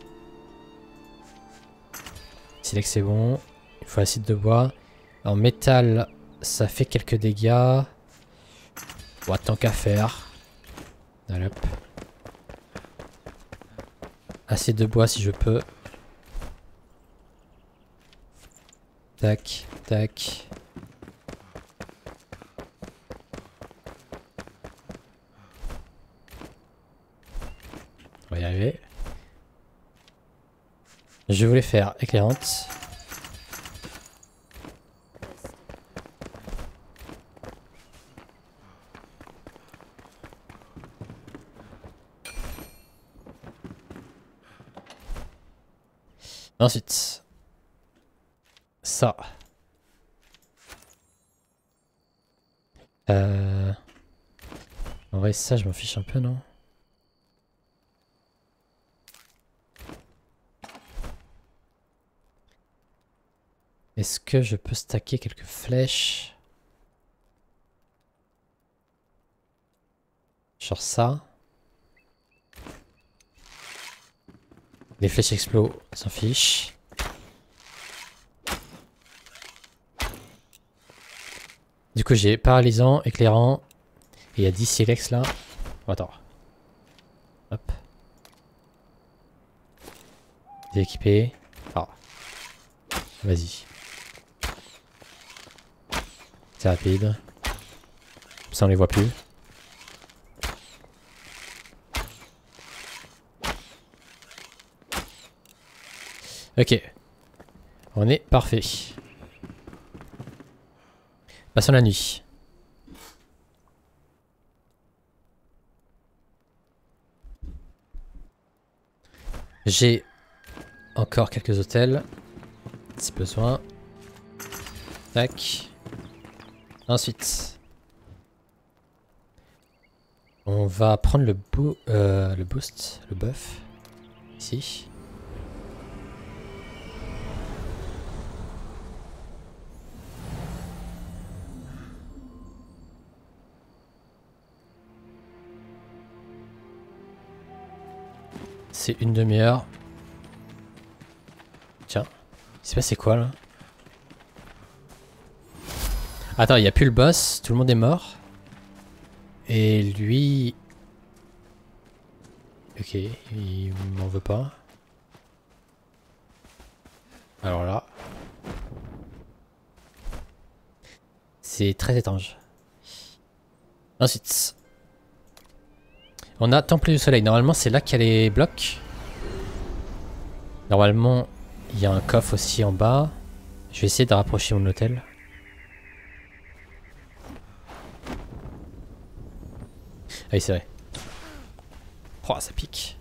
Silex c'est bon. Il faut acide de bois. En métal, ça fait quelques dégâts. Bon, tant qu'à faire. Allez, hop. Acide de bois si je peux. Tac, tac. On va y arriver. Je voulais faire éclairante. Ensuite, ça. Euh... En vrai, ça, je m'en fiche un peu, non? Est-ce que je peux stacker quelques flèches? Genre ça. Les flèches explosent, s'en fiche. Du coup j'ai paralysant, éclairant. Et il y a dix silex là. Oh, attends. Hop. Dééquipé. Ah. Vas-y. C'est rapide. Comme ça on les voit plus. Ok. On est parfait. Passons la nuit. J'ai encore quelques hôtels. Si besoin. Tac. Ensuite. On va prendre le, bo euh, le boost, le buff. Ici. C'est une demi-heure. Tiens, il s'est passé quoi là? Attends, il n'y a plus le boss, tout le monde est mort. Et lui... Ok, il m'en veut pas. Alors là... C'est très étrange. Ensuite, on a Temple du Soleil. Normalement, c'est là qu'il y a les blocs. Normalement, il y a un coffre aussi en bas. Je vais essayer de rapprocher mon hôtel. Ah oui, c'est vrai. Oh, ça pique.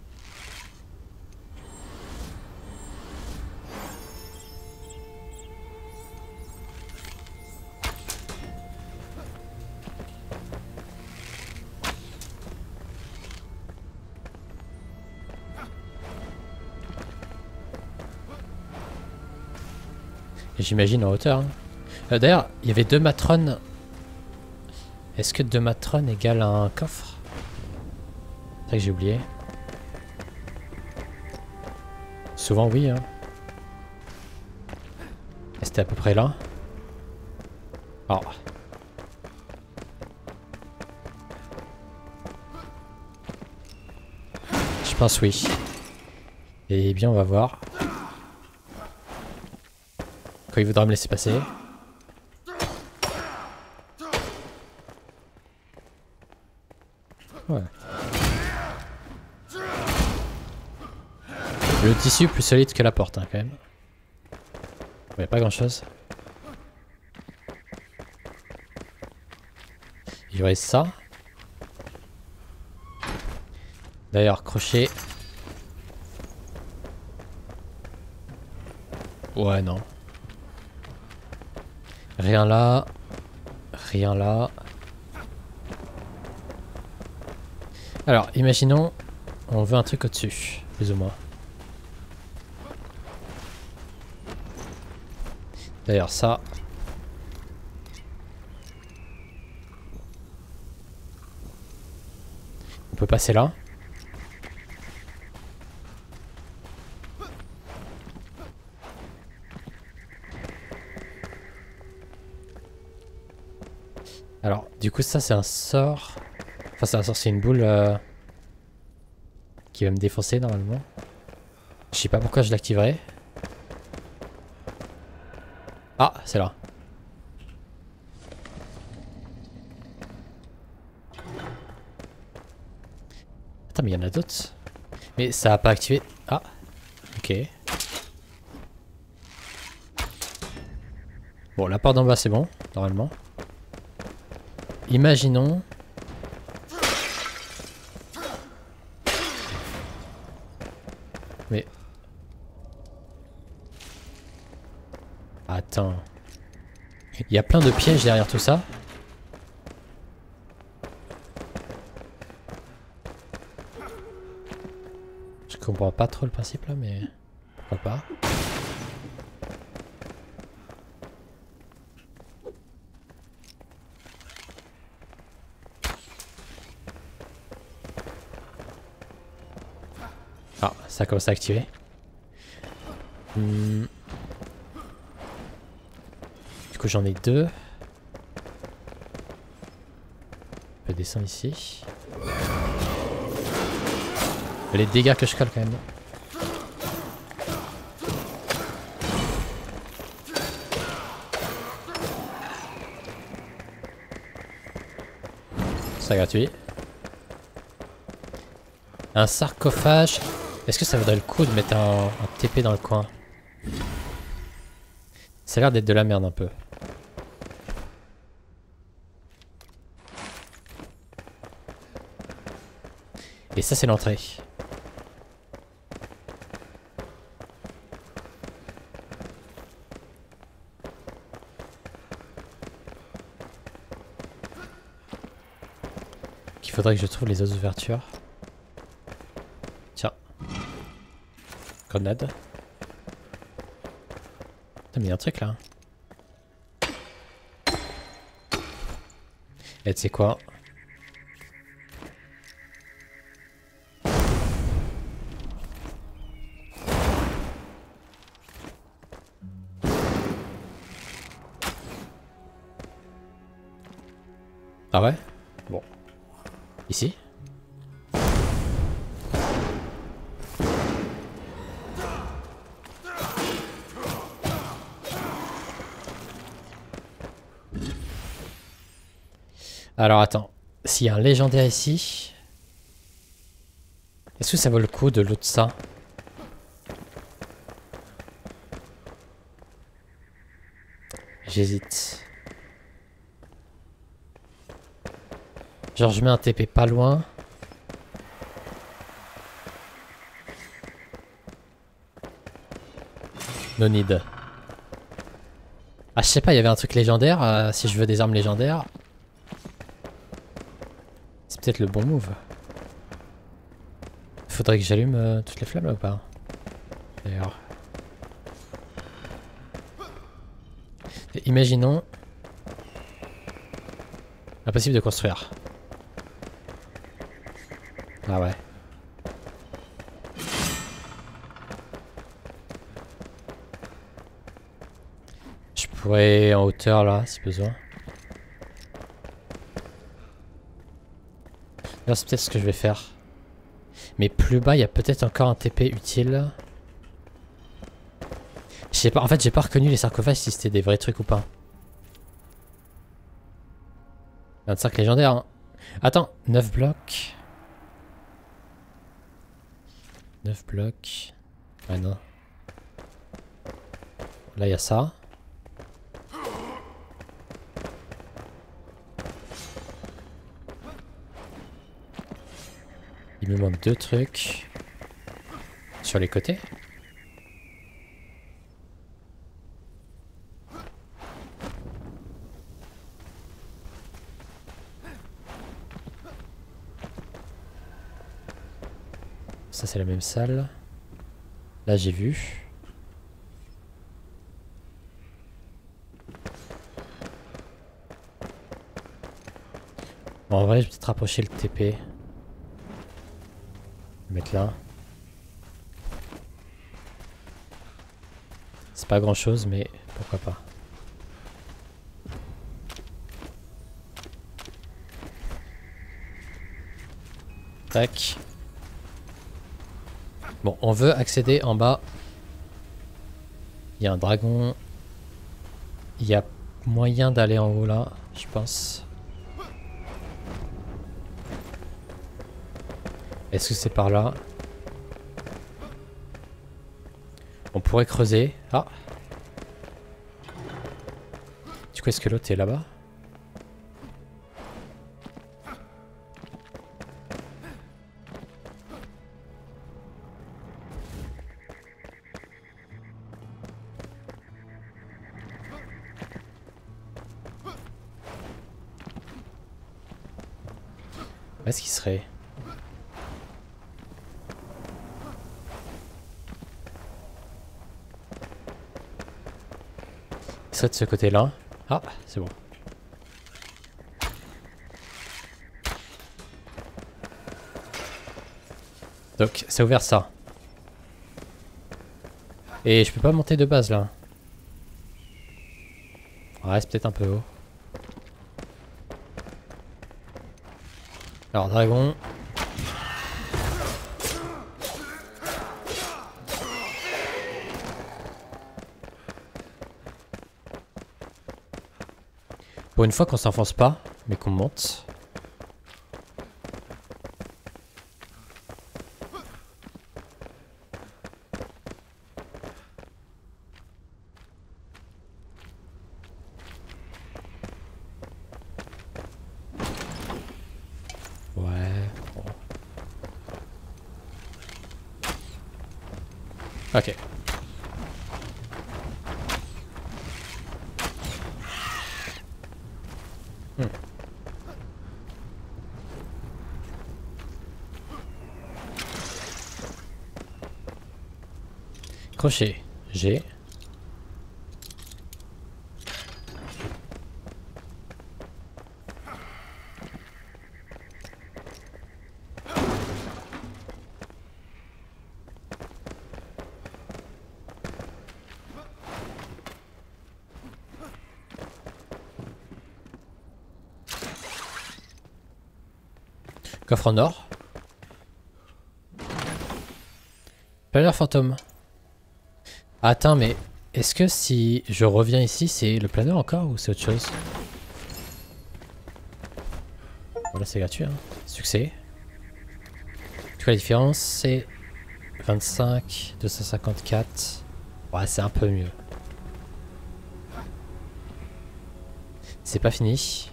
J'imagine en hauteur. Hein. Euh, D'ailleurs, il y avait deux matrones. Est-ce que deux matrones égale un coffre? C'est vrai que j'ai oublié. Souvent oui. Hein. C'était à peu près là. Oh. Je pense oui. Eh bien, on va voir. Quand il voudra me laisser passer. Ouais. Le tissu plus solide que la porte, hein, quand même. Il n'y a pas grand chose. Il y aurait ça. D'ailleurs, crochet. Ouais, non. Rien là. Rien là. Alors, imaginons, on veut un truc au-dessus, plus ou moins. D'ailleurs, ça. On peut passer là. Alors, du coup, ça, c'est un sort. Enfin, c'est un sort, c'est une boule euh, qui va me défoncer normalement. Je sais pas pourquoi je l'activerai. Ah, c'est là. Attends, mais il y en a d'autres. Mais ça a pas activé. Ah, ok. Bon, la porte d'en bas, c'est bon, normalement. Imaginons. Mais... Attends. Il y a plein de pièges derrière tout ça. Je comprends pas trop le principe là, mais... Pourquoi pas. Ah, ça commence à activer. Hmm. Du coup, j'en ai deux. Je peux descendre ici. Les dégâts que je colle quand même. C'est gratuit. Un sarcophage. Est-ce que ça vaudrait le coup de mettre un, un T P dans le coin? Ça a l'air d'être de la merde un peu. Et ça c'est l'entrée. Il faudrait que je trouve les autres ouvertures. Tiens. Grenade. Putain, mais il y a un truc là. Et tu sais quoi? Ah ouais? Bon. Ici? Alors attends, s'il y a un légendaire ici, est-ce que ça vaut le coup de loot ça? J'hésite. Genre je mets un T P pas loin. No need. Ah je sais pas, il y avait un truc légendaire, euh, si je veux des armes légendaires. C'est peut-être le bon move. Faudrait que j'allume euh, toutes les flammes là ou pas? D'ailleurs. Imaginons... Impossible de construire. Ah ouais. Je pourrais en hauteur là, si besoin. Là c'est peut-être ce que je vais faire. Mais plus bas, il y a peut-être encore un T P utile. Je sais pas, en fait j'ai pas reconnu les sarcophages si c'était des vrais trucs ou pas. vingt-cinq légendaires hein. Attends, neuf blocs. neuf blocs. Ah non. Là il y a ça. Il me manque deux trucs. Sur les côtés. Ça c'est la même salle. Là j'ai vu. Bon, en vrai je vais peut-être rapprocher le T P. Le mettre là. C'est pas grand chose mais pourquoi pas. Tac. Bon, on veut accéder en bas. Il y a un dragon. Il y a moyen d'aller en haut là, je pense. Est-ce que c'est par là? On pourrait creuser. Ah! Du coup, est-ce que l'autre est là-bas? Où est-ce qu'il serait? Il serait de ce côté-là. Ah, c'est bon. Donc, c'est ouvert ça. Et je peux pas monter de base là. Ouais, c'est peut-être un peu haut. Alors, dragon. Pour une fois qu'on s'enfonce pas, mais qu'on monte. Ouais. Bon. Ok. Hmm. Crochet. G. Coffre en or. Planeur fantôme. Attends, mais est-ce que si je reviens ici, c'est le planeur encore ou c'est autre chose? Voilà, c'est gratuit, hein. Succès. Tu vois la différence, c'est vingt-cinq, deux cent cinquante-quatre. Ouais, c'est un peu mieux. C'est pas fini.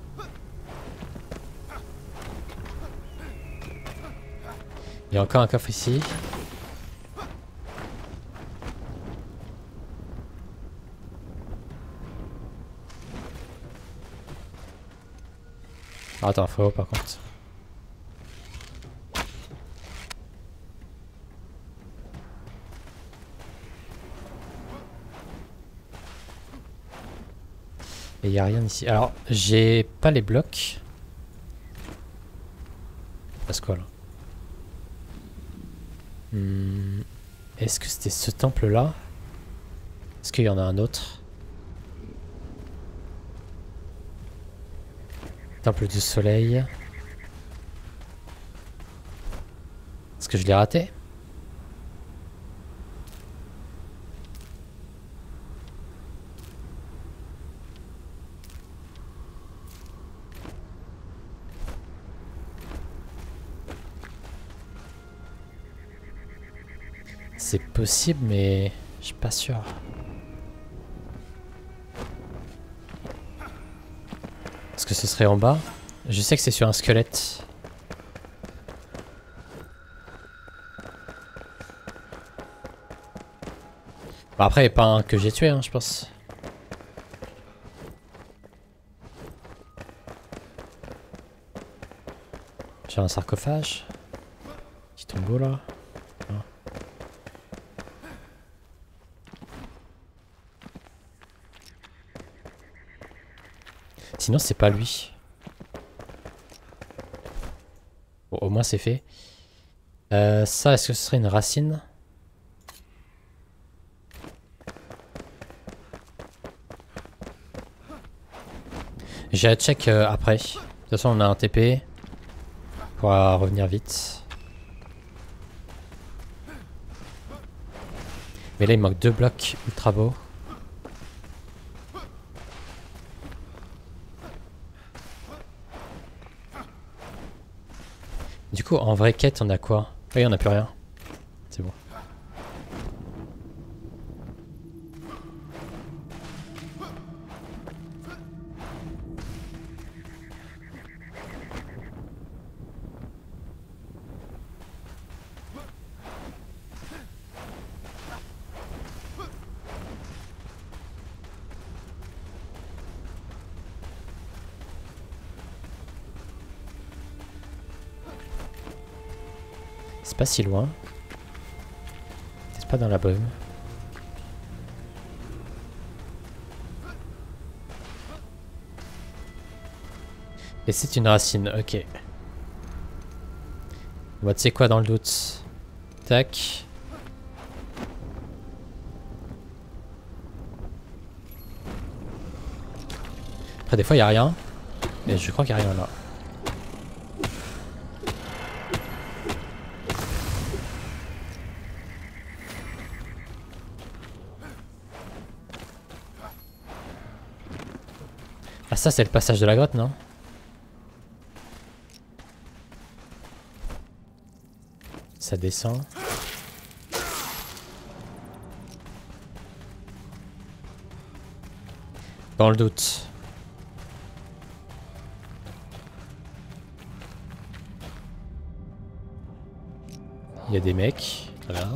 Il y a encore un coffre ici. Ah, attends, faut par contre. Et il n'y a rien ici. Alors, j'ai pas les blocs. Parce quoi là? Hmm. Est-ce que c'était ce temple là? Est-ce qu'il y en a un autre? Temple du soleil. Est-ce que je l'ai raté? C'est possible, mais je suis pas sûr. Est-ce que ce serait en bas? Je sais que c'est sur un squelette. Bon, après, il n'y a pas un que j'ai tué, hein, je pense. J'ai un sarcophage. Petit tombeau là. Non. Sinon, c'est pas lui. Bon, au moins, c'est fait. Euh, ça, est-ce que ce serait une racine? J'ai à check euh, après. De toute façon, on a un T P. On pourra revenir vite. Mais là, il manque deux blocs ultra beaux. Du coup, en vraie quête, on a quoi? Oui, on n'a plus rien. C'est bon. C'est pas si loin. C'est pas dans la brume. Et c'est une racine, ok. Bon, tu sais quoi dans le doute? Tac. Après des fois il n'y a rien. Mais je crois qu'il n'y a rien là. Ah ça c'est le passage de la grotte, non? Ça descend. Dans le doute. Il y a des mecs. Voilà.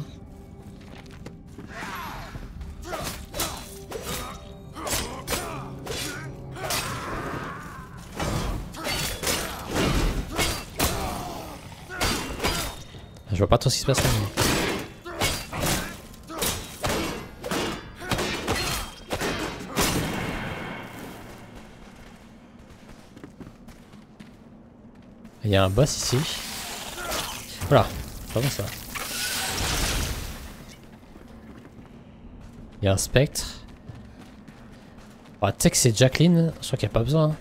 Je vois pas trop ce qui se passe là. Mais... il y a un boss ici. Voilà. Pas bon ça. Il y a un spectre. Ah, tu sais que c'est Jacqueline. Je crois qu'il n'y a pas besoin.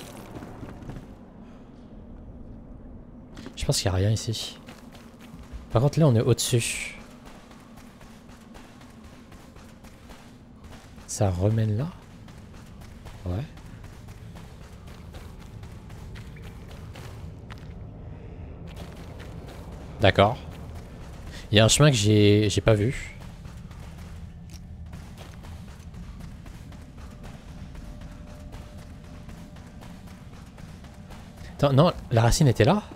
Je pense qu'il n'y a rien ici. Par contre là on est au-dessus. Ça remène là? Ouais. D'accord. Il y a un chemin que j'ai j'ai pas vu. Attends, non, la racine était là?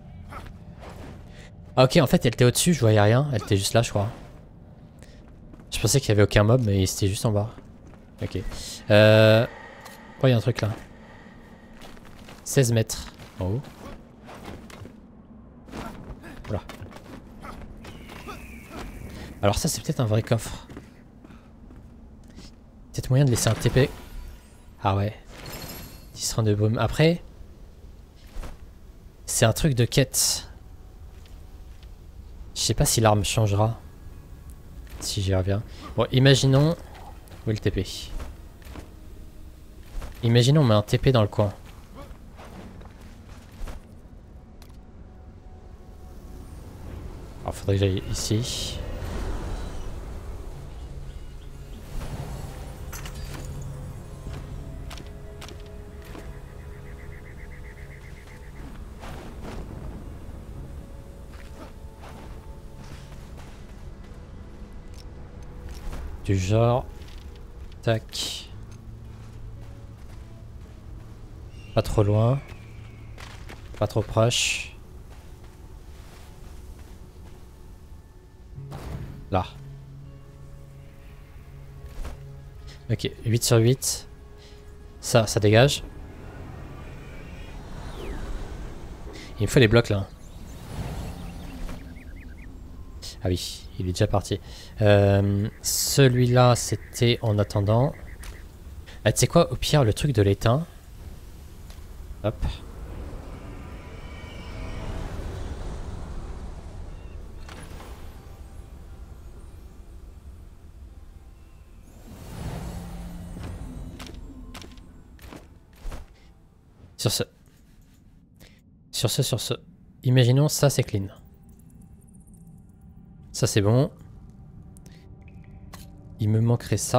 Ah ok, en fait elle était au-dessus, je voyais rien. Elle était juste là je crois. Je pensais qu'il y avait aucun mob mais c'était juste en bas. Ok. Euh... Oh, il y a un truc là. seize mètres en haut. Voilà. Alors ça c'est peut-être un vrai coffre. Peut-être moyen de laisser un T P. Ah ouais. dix rounds de baume. Après... C'est un truc de quête. Je sais pas si l'arme changera. Si j'y reviens. Bon, imaginons... Où est le T P? Imaginons on met un T P dans le coin. Alors faudrait que j'aille ici. Du genre... Tac. Pas trop loin. Pas trop proche. Là. Ok, huit sur huit. Ça, ça dégage. Il me faut les blocs là. Ah oui, il est déjà parti. Euh, Celui-là, c'était en attendant. Ah, tu sais quoi, au pire, le truc de l'étain. Hop. Sur ce. Sur ce, sur ce. Imaginons ça, c'est clean. Ça, c'est bon. Il me manquerait ça.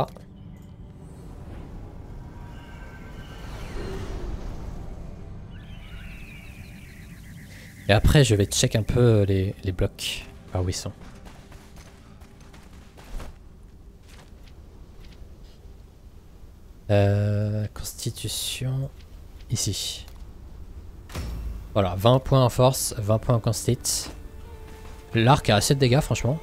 Et après, je vais check un peu les, les blocs. Ah où ils sont. Euh, constitution. Ici. Voilà, vingt points en force, vingt points en constit. L'arc a assez de dégâts, franchement.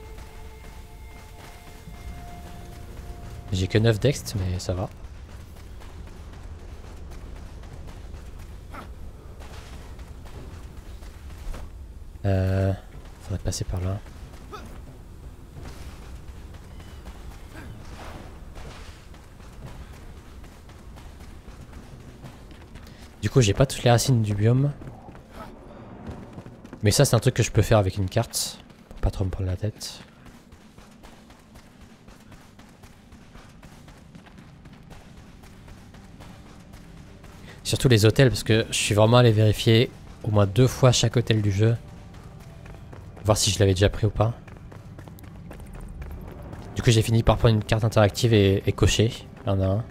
J'ai que neuf dext, mais ça va. Euh, faudrait passer par là. Du coup, j'ai pas toutes les racines du biome. Mais ça, c'est un truc que je peux faire avec une carte. Pour pas trop me prendre la tête. Surtout les hôtels, parce que je suis vraiment allé vérifier au moins deux fois chaque hôtel du jeu. Voir si je l'avais déjà pris ou pas. Du coup, j'ai fini par prendre une carte interactive et, et cocher. Il y en a un.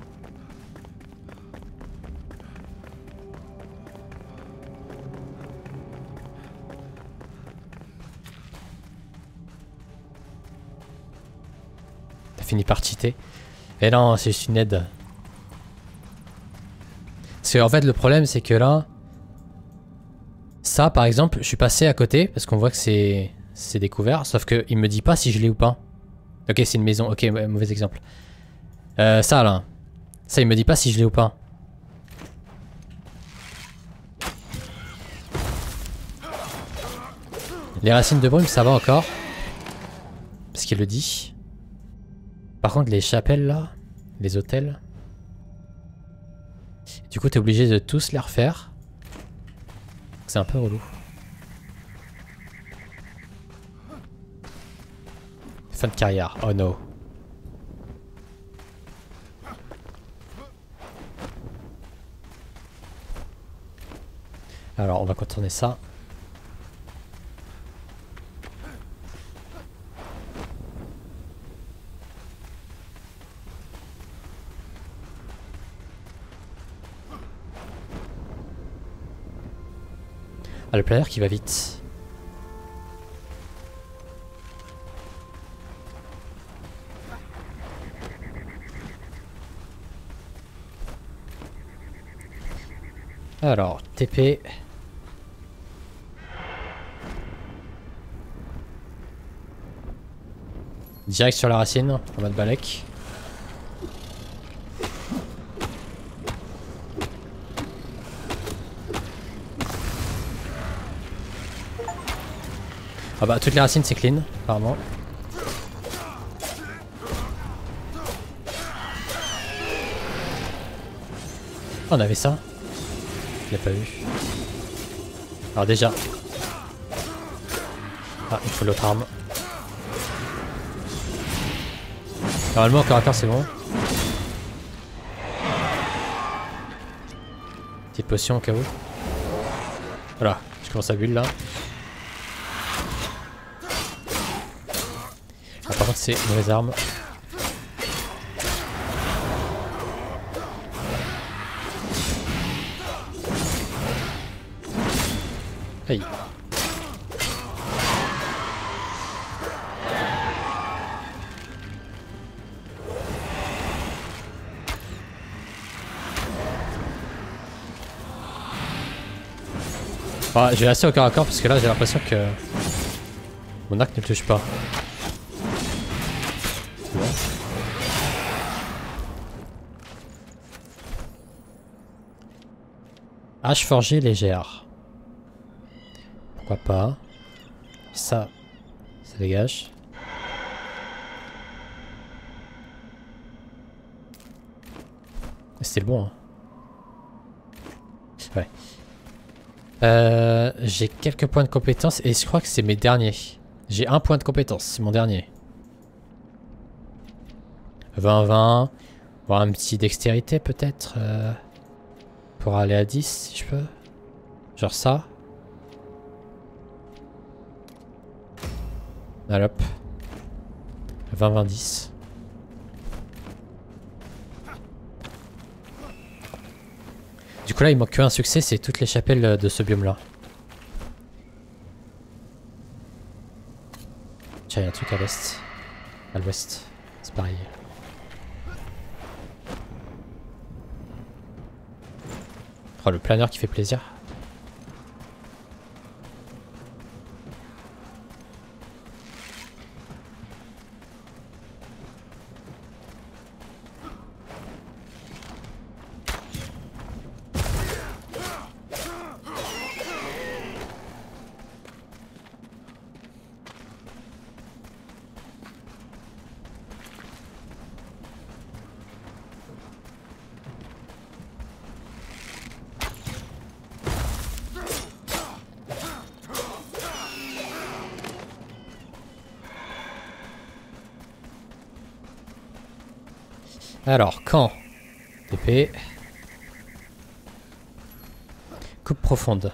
T'as fini par cheater. Et non, c'est juste une aide. Parce que en fait, le problème, c'est que là... Ça, par exemple, je suis passé à côté, parce qu'on voit que c'est c'est découvert, sauf qu'il me dit pas si je l'ai ou pas. Ok, c'est une maison, ok, mauvais exemple. Euh, ça, là. Ça, il me dit pas si je l'ai ou pas. Les racines de brume, ça va encore. Parce qu'il le dit. Par contre, les chapelles, là, les hôtels... Du coup, t'es obligé de tous les refaire. C'est un peu relou. Fin de carrière. Oh no. Alors, on va contourner ça. Ah, le planeur qui va vite. Alors, T P. Direct sur la racine, en mode balèque. Ah bah toutes les racines c'est clean, apparemment. Oh, on avait ça. Je l'ai pas vu. Alors déjà. Ah, il faut l'autre arme. Normalement, encore à corps, c'est bon. Petite potion au cas où. Voilà, je commence à bulle là. Ah, par contre, c'est une mauvaise arme. Aïe. Ah, je vais rester au corps à corps parce que là j'ai l'impression que mon arc ne le touche pas. C'est bon. Hache forgée légère. Pourquoi pas. Ça, ça dégage. C'était bon, hein. Ouais. Euh, j'ai quelques points de compétence et je crois que c'est mes derniers. J'ai un point de compétence, c'est mon dernier. vingt vingt. Voir un petit dextérité peut-être. Euh, pour aller à dix si je peux. Genre ça. Allez hop. vingt vingt dix. Du coup là il manque qu'un succès, c'est toutes les chapelles de ce biome là. Tiens, il y a un truc à l'est. À l'ouest. C'est pareil. Oh, le planeur qui fait plaisir. Alors, quand épée. Coupe profonde.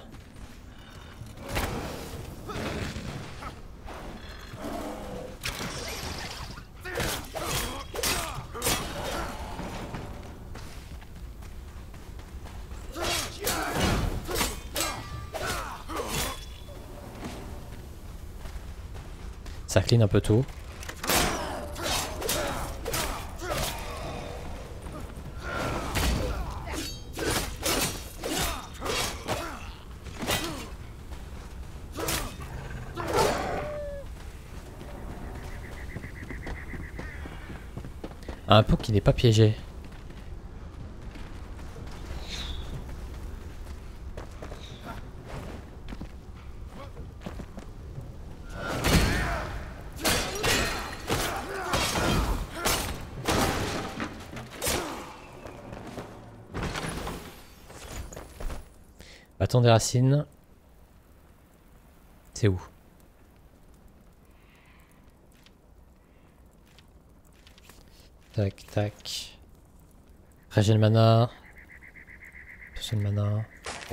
Ça clean un peu tout. Un pot qui n'est pas piégé. Bâton des racines. C'est où? Tac, tac. Régène mana. Potion de mana.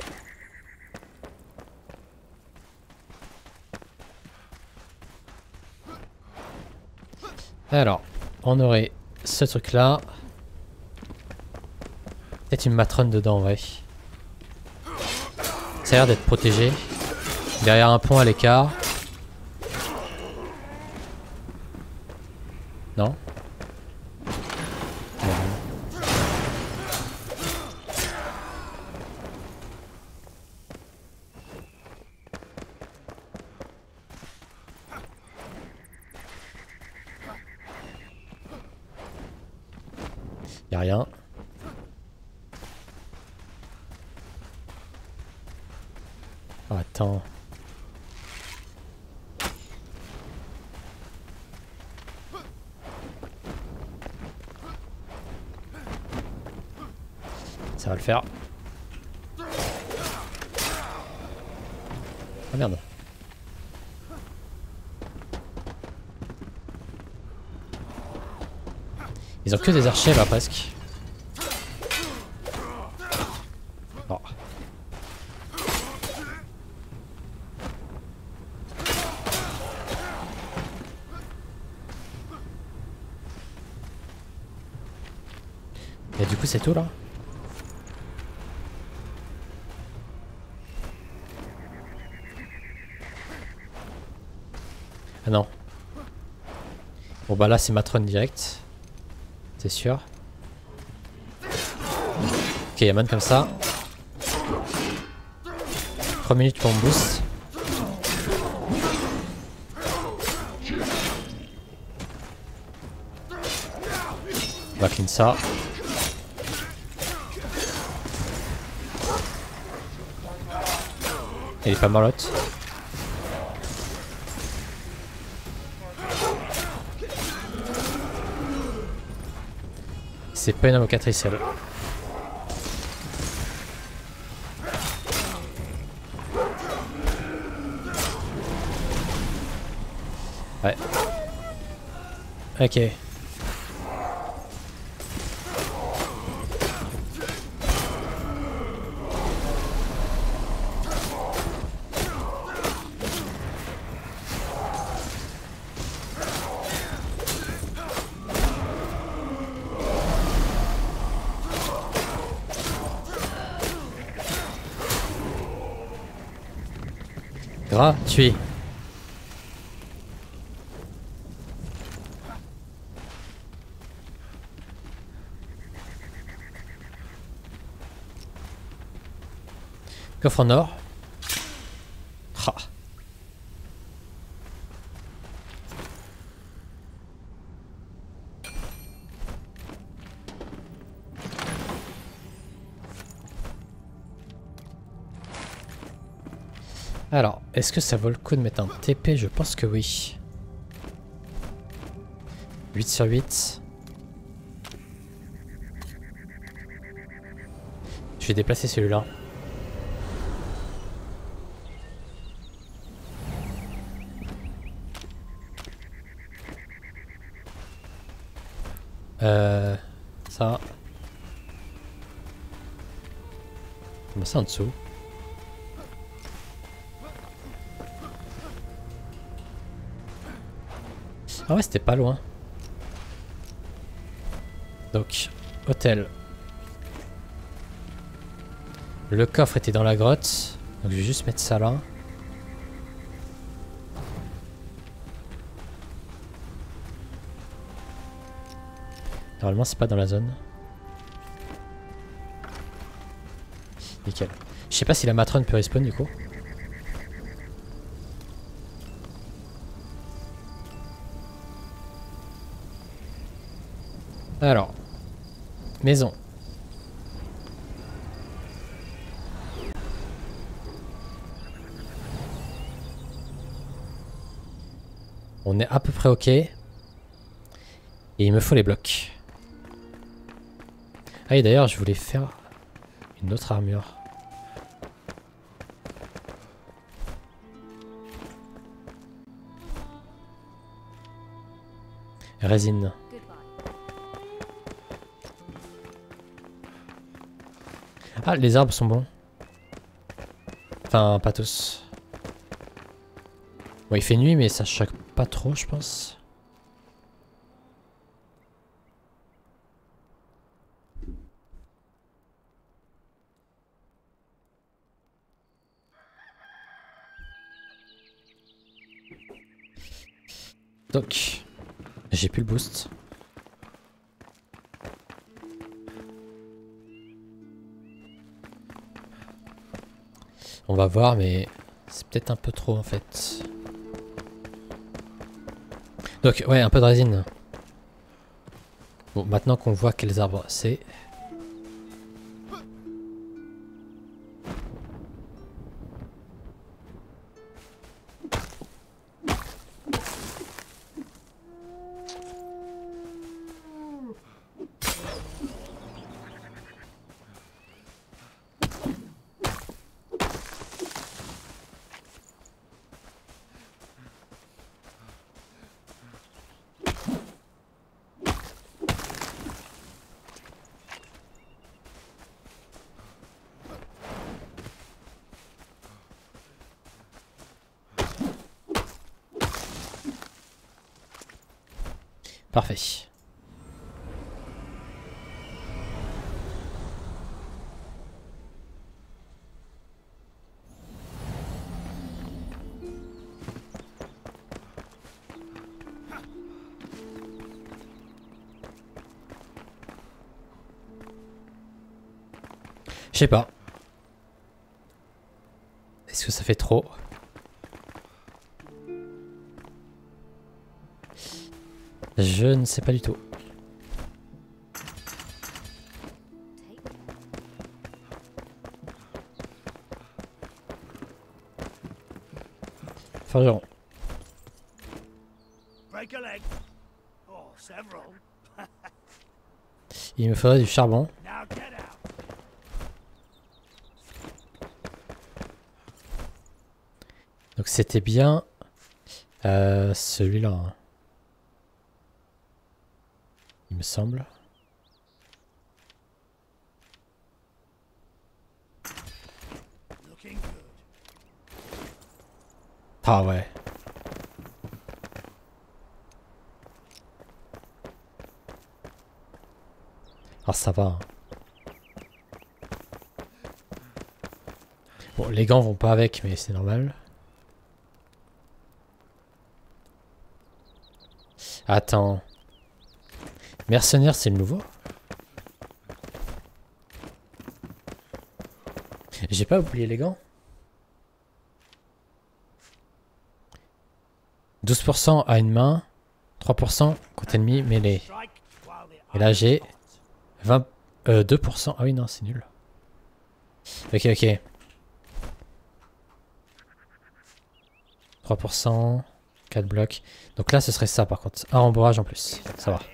Alors, on aurait ce truc là. Peut-être une matrone dedans, ouais. Ça a l'air d'être protégé. Derrière un pont à l'écart. Non? Non. Y'a rien. Oh, attends. Ça va le faire. Ah merde. Ils ont que des archers là presque. Oh. Et du coup c'est tout là? Ah non. Bon bah là c'est Matron direct. C'est sûr. Ok, Yaman comme ça. trois minutes pour me boost. On va clean ça. Elle est pas malotte. C'est pas une invocatrice elle. Ouais. Ok. Gratuit. Coffre en or. Ah. Alors, est-ce que ça vaut le coup de mettre un T P? Je pense que oui. huit sur huit. Je vais déplacer celui-là. Euh... Ça... Comment ça en dessous? Ah ouais, c'était pas loin. Donc, hôtel. Le coffre était dans la grotte. Donc je vais juste mettre ça là. Normalement c'est pas dans la zone. Nickel. Je sais pas si la matrone peut respawn du coup. Alors. Maison. On est à peu près ok. Et il me faut les blocs. Ah et d'ailleurs je voulais faire une autre armure. Résine. Ah, les arbres sont bons. Enfin, pas tous. Bon, il fait nuit, mais ça choque pas trop, je pense. Donc, j'ai plus le boost. On va voir, mais c'est peut-être un peu trop en fait. Donc, ouais, un peu de résine. Bon, maintenant qu'on voit quels arbres c'est. Parfait. Je sais pas. Est-ce que ça fait trop? Je ne sais pas du tout. Forgeron. Il me faudrait du charbon. Donc c'était bien euh, celui-là. Hein. Il me semble. Ah ouais. Ah ça va. Hein. Bon, les gants vont pas avec, mais c'est normal. Attends. Mercenaire, c'est le nouveau? J'ai pas oublié les gants. douze pour cent à une main, trois pour cent contre ennemi mêlé. Et là j'ai vingt, euh, deux pour cent. Ah oui non c'est nul. Ok ok. trois pour cent, quatre blocs. Donc là ce serait ça par contre. Un rembourrage en plus. Ça va.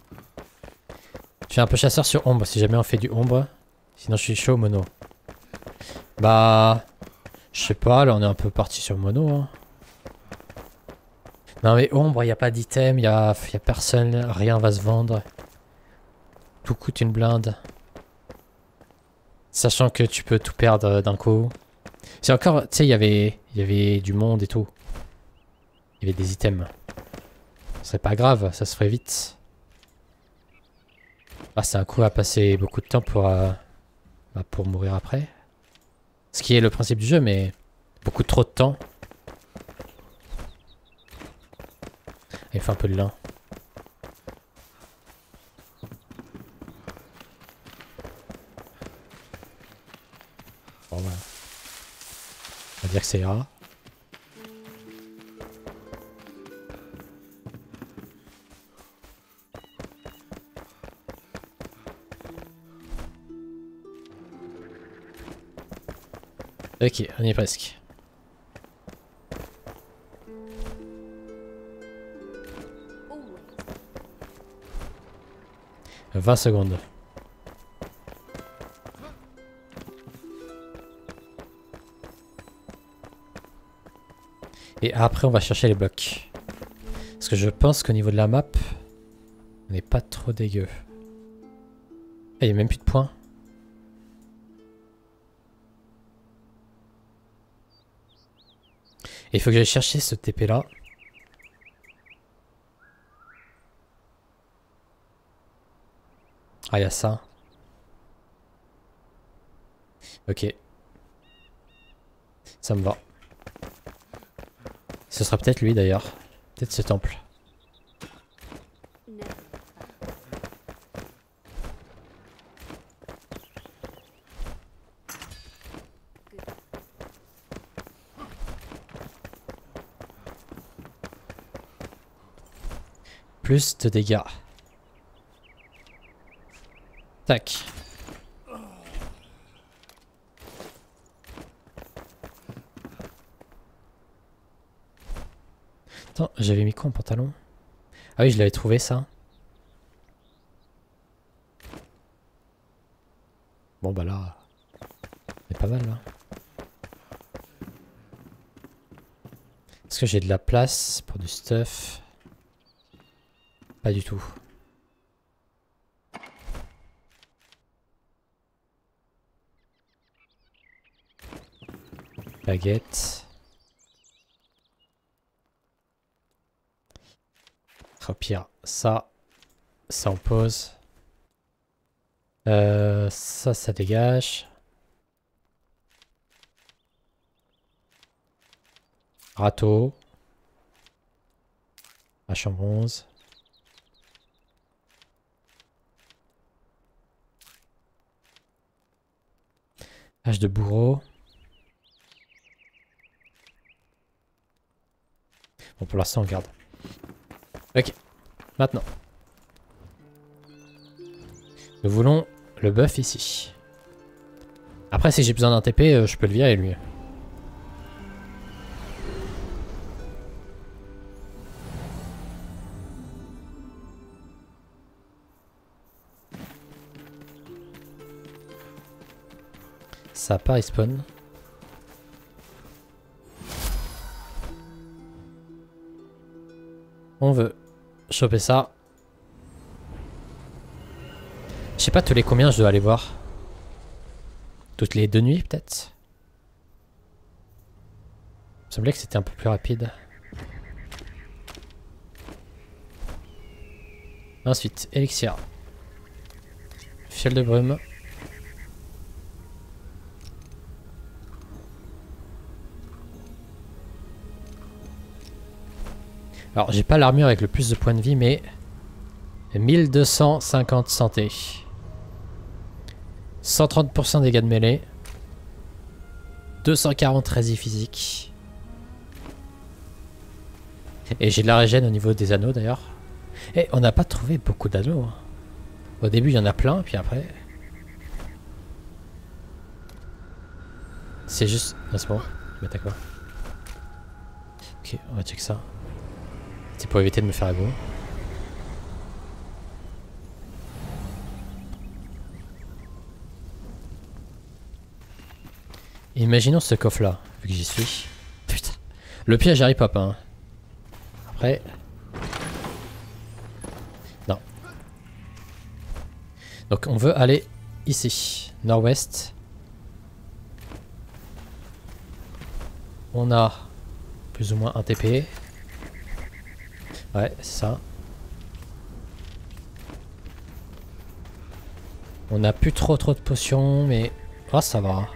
Je suis un peu chasseur sur ombre si jamais on fait du ombre. Sinon je suis chaud mono. Bah... Je sais pas, là on est un peu parti sur mono. Hein. Non mais ombre, il n'y a pas d'item, il n'y a, y a personne, rien va se vendre. Tout coûte une blinde. Sachant que tu peux tout perdre d'un coup. C'est encore, tu sais, il y avait, y avait du monde et tout. Il y avait des items. Ce serait pas grave, ça se ferait vite. Ah, c'est un coup à passer beaucoup de temps pour, euh, bah, pour mourir après. Ce qui est le principe du jeu, mais beaucoup trop de temps. Il fait un peu de lin. Bon, voilà. On va dire que c'est ira. Ok, on y est presque. vingt secondes. Et après on va chercher les blocs. Parce que je pense qu'au niveau de la map, on n'est pas trop dégueu. Ah, il n'y a même plus de points. Et il faut que j'aille chercher ce T P là. Ah, il y a ça. Ok. Ça me va. Ce sera peut-être lui d'ailleurs. Peut-être ce temple. plus de dégâts. Tac. Attends, j'avais mis quoi en pantalon? Ah oui, je l'avais trouvé ça. Bon bah là, c'est pas mal là. Est-ce que j'ai de la place pour du stuff? Pas du tout. Baguette. Au pire, ça, ça on pose. Euh, ça, ça dégage. Râteau. La chambre onze. Hache de bourreau. Bon, pour l'instant, on garde. Ok. Maintenant. Nous voulons le buff ici. Après, si j'ai besoin d'un T P, euh, je peux le virer lui. Ça a pas respawn. On veut choper ça. Je sais pas tous les combien je dois aller voir. Toutes les deux nuits peut-être. Il me semblait que c'était un peu plus rapide. Ensuite, élixir. Fiole de brume. Alors, j'ai pas l'armure avec le plus de points de vie, mais mille deux cent cinquante santé. cent trente pour cent dégâts de mêlée. deux cent quarante résist physique. Et j'ai de la régène au niveau des anneaux d'ailleurs. Et on n'a pas trouvé beaucoup d'anneaux. Hein. Au début, il y en a plein, puis après... C'est juste... Ah, c'est bon, je m'attaque quoi. Ok, on va check ça. C'est pour éviter de me faire égo. Imaginons ce coffre là, vu que j'y suis. Putain. Le piège Harry Pop, hein. Après... Non. Donc on veut aller ici, nord-ouest. On a plus ou moins un T P. Ouais, c'est ça. On a plus trop trop de potions, mais... Oh, ça va.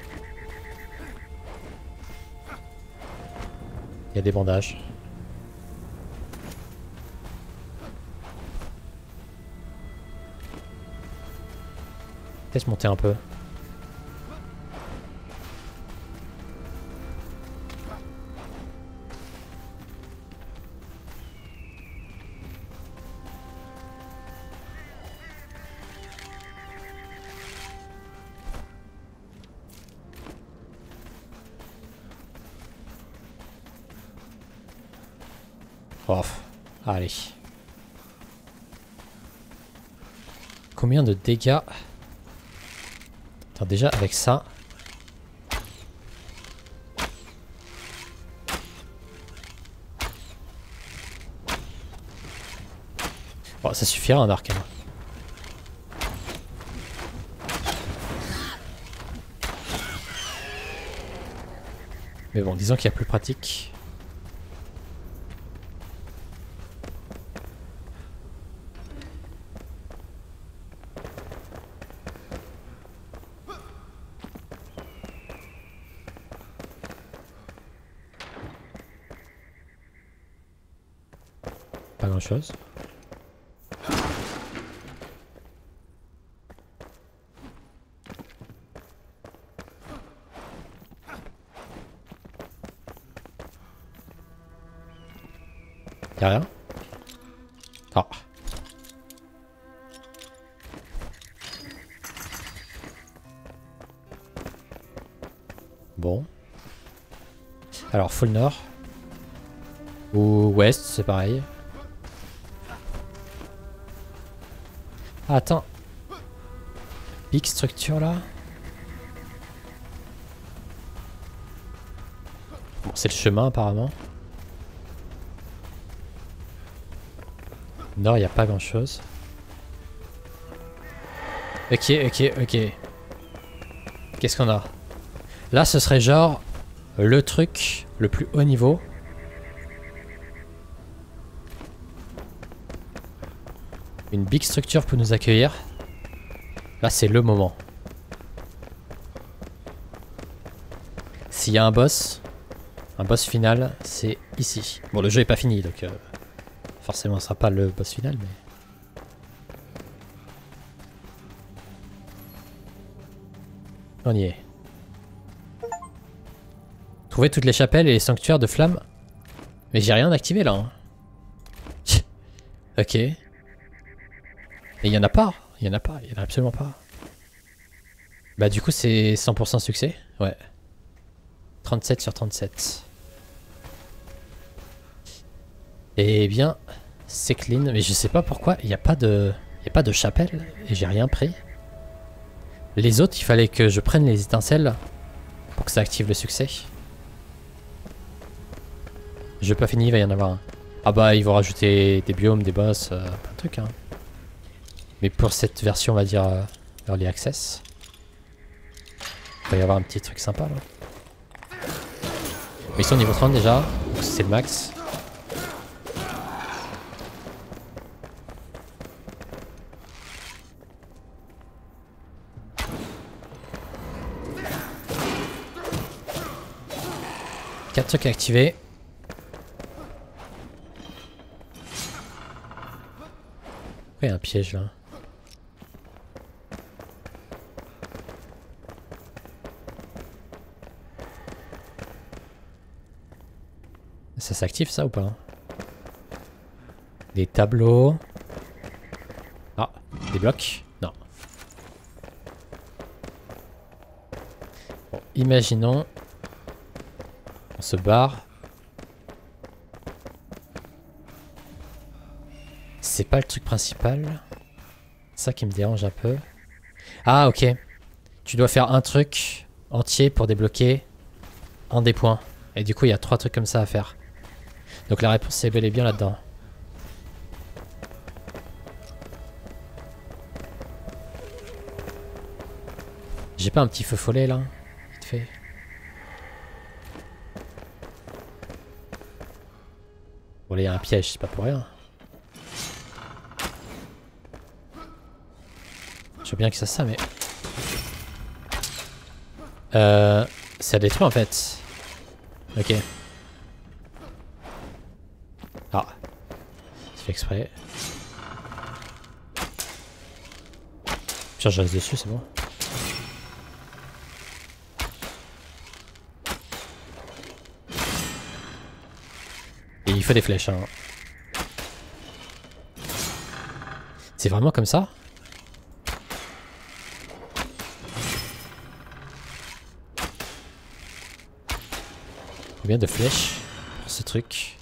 Il y a des bandages. Peut-être monter un peu. Oh, allez. Combien de dégâts? Attends, déjà avec ça. Bon, ça suffira un arcane. Mais bon, disons qu'il y a plus pratique. Pas grand chose. Y'a rien. Ah. Bon. Alors, full nord. Ou ouest, c'est pareil. Ah, attends. Big structure là. Bon, c'est le chemin apparemment. Nord, il n'y a pas grand chose. Ok, ok, ok. Qu'est-ce qu'on a? Là, ce serait genre le truc le plus haut niveau. Une big structure pour nous accueillir. Là, c'est le moment. S'il y a un boss, un boss final, c'est ici. Bon, le jeu est pas fini, donc euh, forcément, ce sera pas le boss final, mais... On y est. Trouver toutes les chapelles et les sanctuaires de flammes. Mais j'ai rien activé là. Hein. Ok. Et il y en a pas. Il y en a pas. Il y en a absolument pas. Bah du coup c'est cent pour cent succès. Ouais. trente-sept sur trente-sept. Eh bien, c'est clean. Mais je sais pas pourquoi il n'y a pas de... Il n'y a pas de chapelle. Et j'ai rien pris. Les autres, il fallait que je prenne les étincelles pour que ça active le succès. Jeu pas fini, il va y en avoir un. Ah bah ils vont rajouter des biomes, des boss, euh, plein de trucs hein. Mais pour cette version on va dire euh, Early Access, il va y avoir un petit truc sympa là. Mais ils sont niveau trente déjà, c'est le max. quatre trucs activés. Il y a un piège là. Ça s'active ça ou pas? Des tableaux. Ah, des blocs? Non. Bon, imaginons. On se barre. C'est pas le truc principal. C'est ça qui me dérange un peu. Ah ok. Tu dois faire un truc entier pour débloquer un des points. Et du coup il y a trois trucs comme ça à faire. Donc la réponse c'est bel et bien là-dedans. J'ai pas un petit feu follet là? Vite fait. Bon là il y a un piège, c'est pas pour rien. Je veux bien que ça ça mais... Euh... Ça détruit en fait. Ok. Ah. C'est fait exprès. Tiens, je reste dessus, c'est bon. Et il faut des flèches, hein. C'est vraiment comme ça? Combien de flèches pour ce truc?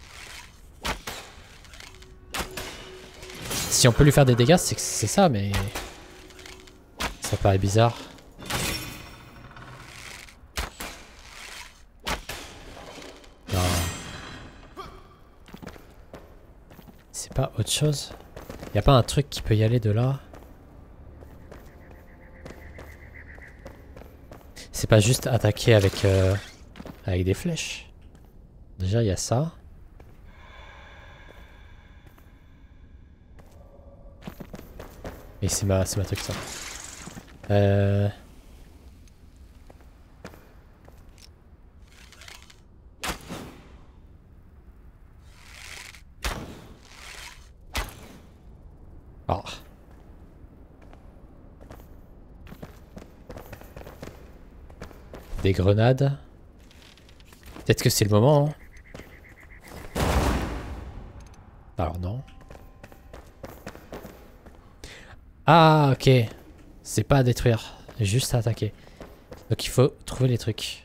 Si on peut lui faire des dégâts, c'est que c'est ça, mais... Ça paraît bizarre. Non. C'est pas autre chose? Y a pas un truc qui peut y aller de là? C'est pas juste attaquer avec, euh, avec des flèches? Déjà, il y a ça. Et c'est ma, c'est ma truc ça. Euh... Oh. Des grenades. Peut-être que c'est le moment. Hein. Alors non. Ah, ok. C'est pas à détruire, juste à attaquer. Donc il faut trouver les trucs.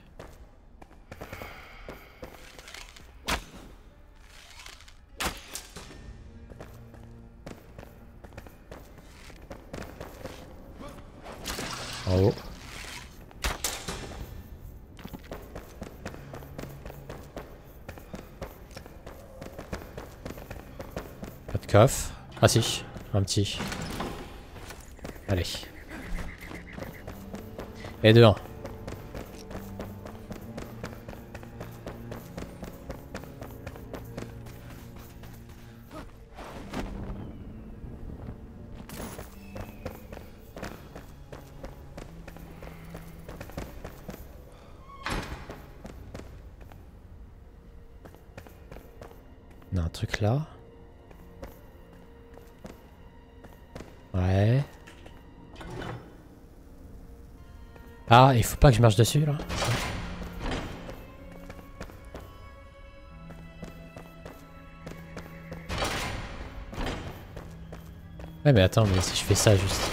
En haut. Pas de coffre. Ah si, un petit. Allez. Et deux, un. On a un truc là. Ouais. Ah, il faut pas que je marche dessus là. Ouais mais attends, mais si je fais ça juste.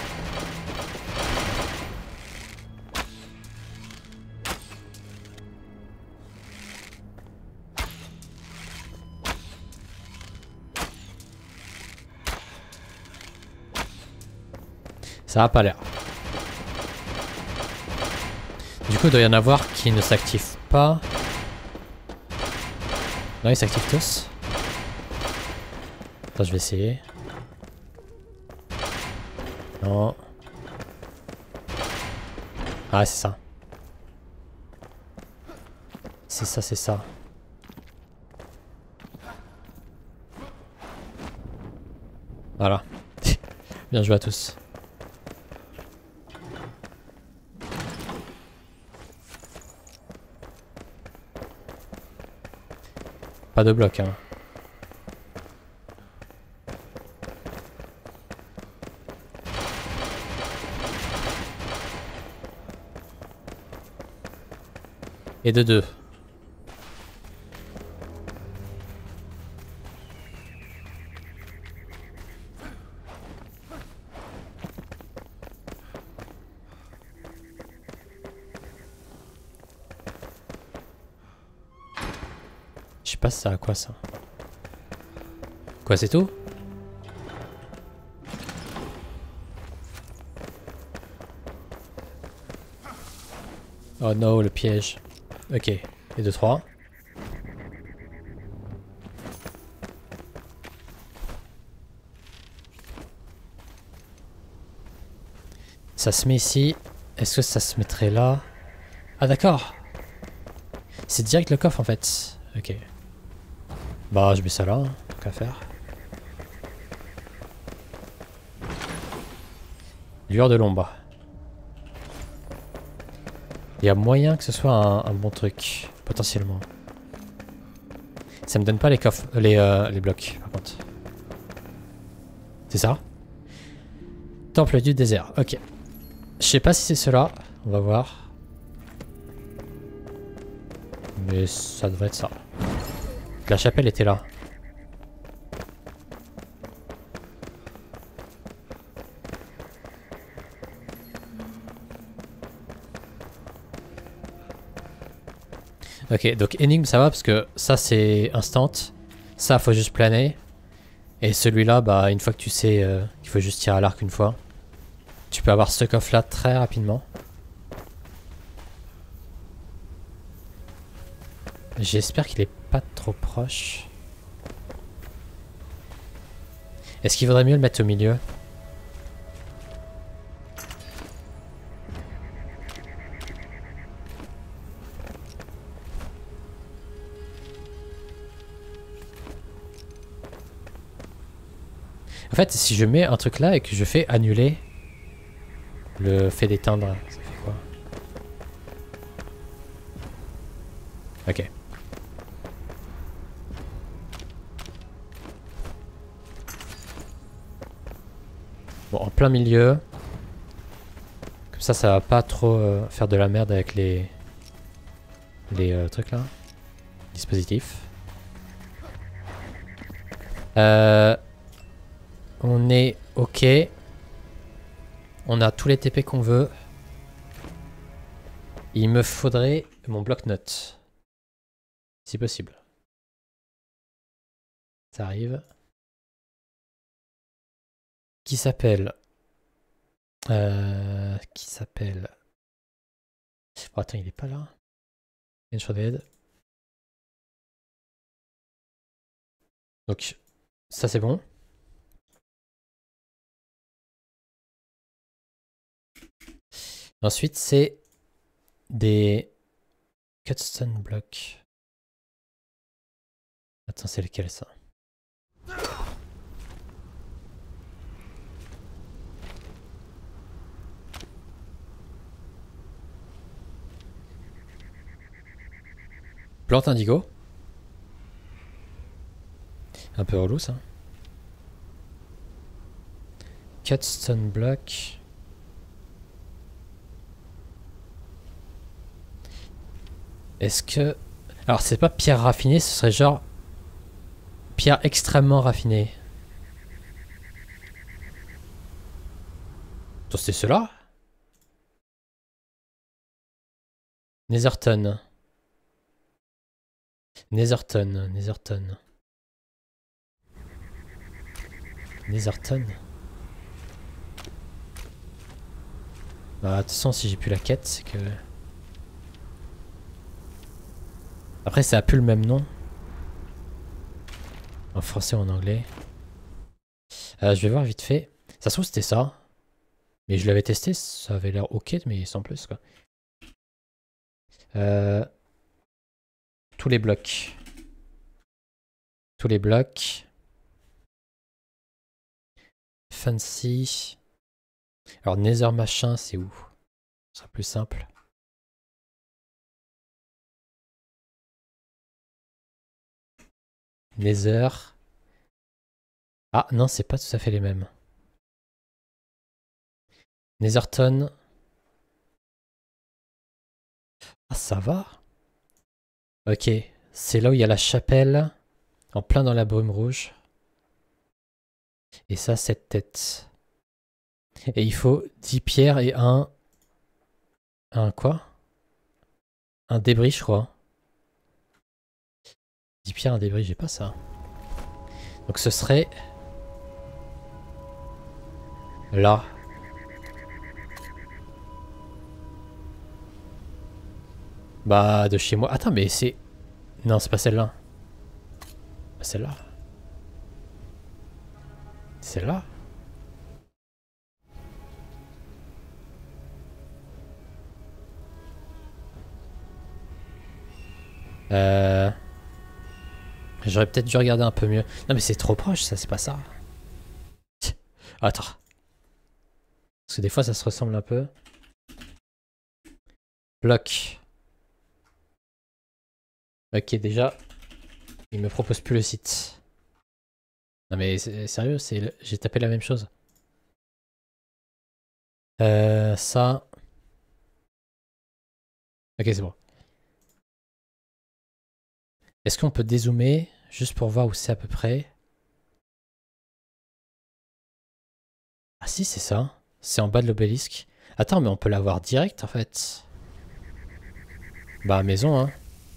Ça a pas l'air. Du coup, il doit y en avoir qui ne s'activent pas. Non, ils s'activent tous. Attends, je vais essayer. Non. Ah, c'est ça. C'est ça, c'est ça. Voilà. Bien joué à tous. Pas de bloc, hein. Et de deux. Je sais pas ça à quoi ça. Quoi, c'est tout? Oh non, le piège. Ok. Et deux, trois. Ça se met ici. Est-ce que ça se mettrait là? Ah d'accord. C'est direct le coffre en fait. Ok. Bah je mets ça là. Hein. Qu'à faire. Lueur de l'ombre. Il y a moyen que ce soit un, un bon truc. Potentiellement. Ça me donne pas les coffres. Les, euh, les blocs par contre. C'est ça? Temple du désert. Ok. Je sais pas si c'est cela. On va voir. Mais ça devrait être ça. La chapelle était là. Ok, donc énigme ça va parce que ça c'est instant. Ça faut juste planer. Et celui-là, bah une fois que tu sais euh, qu'il faut juste tirer à l'arc une fois, tu peux avoir ce coffre là très rapidement. J'espère qu'il est pas trop proche. Est-ce qu'il vaudrait mieux le mettre au milieu? En fait, si je mets un truc là et que je fais annuler le fait d'éteindre, ça fait quoi? Ok. Bon, en plein milieu. Comme ça, ça va pas trop euh, faire de la merde avec les, les euh, trucs là. Dispositifs. Euh, on est ok. On a tous les T P qu'on veut. Il me faudrait mon bloc-notes. Si possible. Ça arrive. Qui s'appelle euh, Qui s'appelle oh, attends, il est pas là. Enshrouded. Donc, ça c'est bon. Ensuite, c'est des cutstone blocks. Attends, c'est lequel ça? Plante indigo. Un peu relou ça. Cutstone block. Est-ce que... Alors c'est pas pierre raffinée, ce serait genre... Pierre extrêmement raffinée. C'était cela? Netherton. Netherton, Netherton. Netherton. Bah, de toute façon, si j'ai plus la quête, c'est que... Après, ça a plus le même nom. En français ou en anglais. Euh, je vais voir vite fait. Ça se trouve, c'était ça. Mais je l'avais testé, ça avait l'air ok, mais sans plus, quoi. Euh... Tous les blocs. Tous les blocs. Fancy. Alors, Nether machin, c'est où? Ce sera plus simple. Nether. Ah non, c'est pas tout à fait les mêmes. Netherton. Ah, ça va. Ok, c'est là où il y a la chapelle. En plein dans la brume rouge. Et ça, cette tête. Et il faut dix pierres et un... Un quoi? Un débris, je crois. dix pierres, un débris, j'ai pas ça. Donc ce serait... Là. Bah, de chez moi. Attends, mais c'est... Non, c'est pas celle-là. Celle-là. Celle-là. Euh... J'aurais peut-être dû regarder un peu mieux. Non mais c'est trop proche ça, c'est pas ça. Attends. Parce que des fois ça se ressemble un peu. Bloc. Ok, déjà, il me propose plus le site. Non mais sérieux, c'est j'ai tapé la même chose. Euh, ça... Ok, c'est bon. Est-ce qu'on peut dézoomer juste pour voir où c'est à peu près? Ah si, c'est ça. C'est en bas de l'obélisque. Attends, mais on peut l'avoir direct en fait. Bah, maison, hein.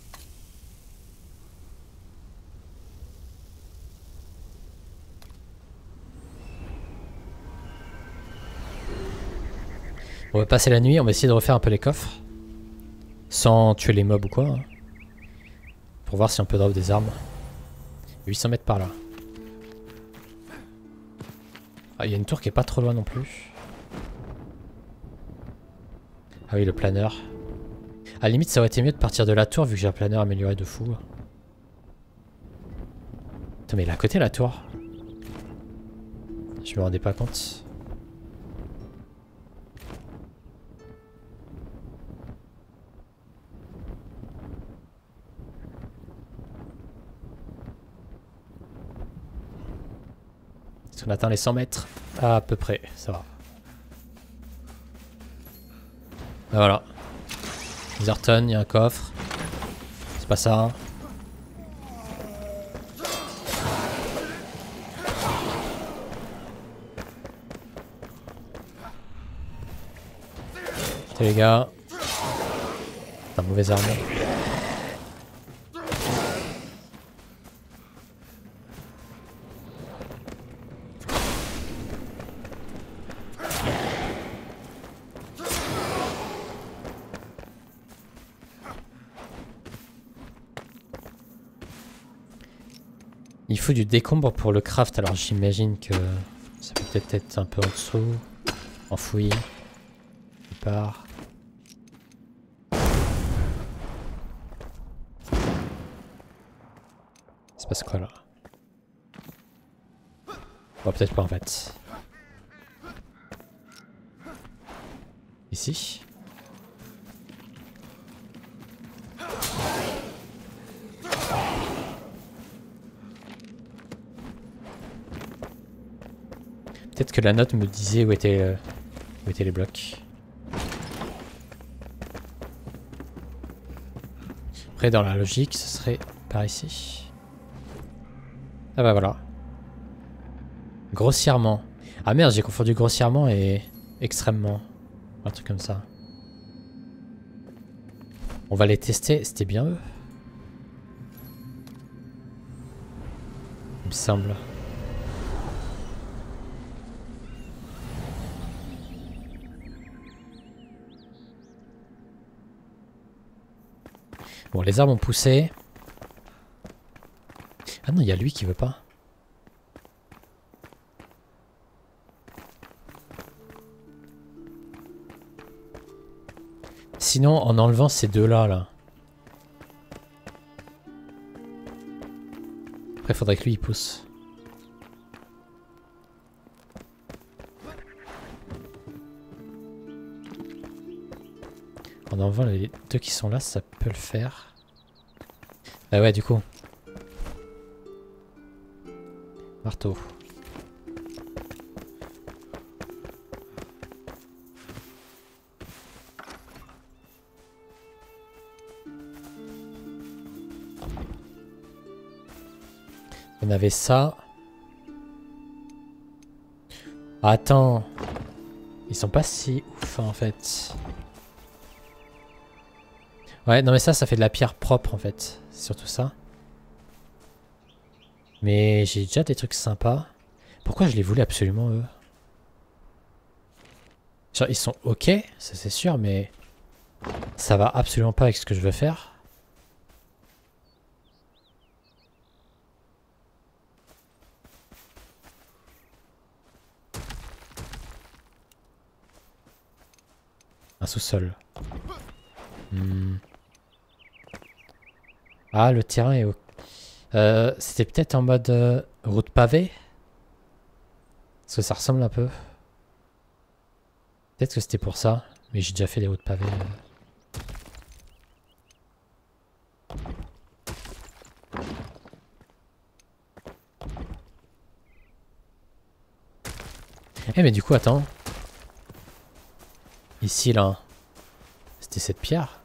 On va passer la nuit, on va essayer de refaire un peu les coffres. Sans tuer les mobs ou quoi. Hein. Pour voir si on peut drop des armes. huit cents mètres par là. Ah, il y a une tour qui est pas trop loin non plus. Ah oui, le planeur. À la limite, ça aurait été mieux de partir de la tour vu que j'ai un planeur amélioré de fou. Attends, mais il est à côté la tour. Je me rendais pas compte. Est-ce qu'on atteint les cent mètres? À peu près, ça va. Ah, voilà. Netherton, il y a un coffre. C'est pas ça. Salut les gars. C'est un mauvais arme. Il faut du décombre pour le craft, alors j'imagine que ça peut peut-être être un peu en dessous, enfoui, il part. Ça passe quoi là? Bon, peut-être pas en fait. Ici. Peut-être que la note me disait où étaient, euh, où étaient les blocs. Après, dans la logique, ce serait par ici. Ah bah voilà. Grossièrement. Ah merde, j'ai confondu grossièrement et extrêmement. Un truc comme ça. On va les tester. C'était bien eux? Il me semble. Bon, les arbres ont poussé. Ah non, il y a lui qui veut pas. Sinon, en enlevant ces deux-là, là. Après, il faudrait que lui, il pousse. En enlevant les deux qui sont là, ça peut le faire. Ah ouais, du coup. Marteau. On avait ça. Ah, attends. Ils sont pas si ouf en fait. Ouais, non mais ça, ça fait de la pierre propre en fait. C'est surtout ça. Mais j'ai déjà des trucs sympas. Pourquoi je les voulais absolument eux? Genre, ils sont ok, ça c'est sûr, mais ça va absolument pas avec ce que je veux faire. Un sous-sol. Hmm. Ah, le terrain est ok. Euh, C'était peut-être en mode euh, route pavée. Parce que ça ressemble un peu. Peut-être que c'était pour ça. Mais j'ai déjà fait des routes pavées. Eh mais du coup, attends. Ici, là. C'était cette pierre.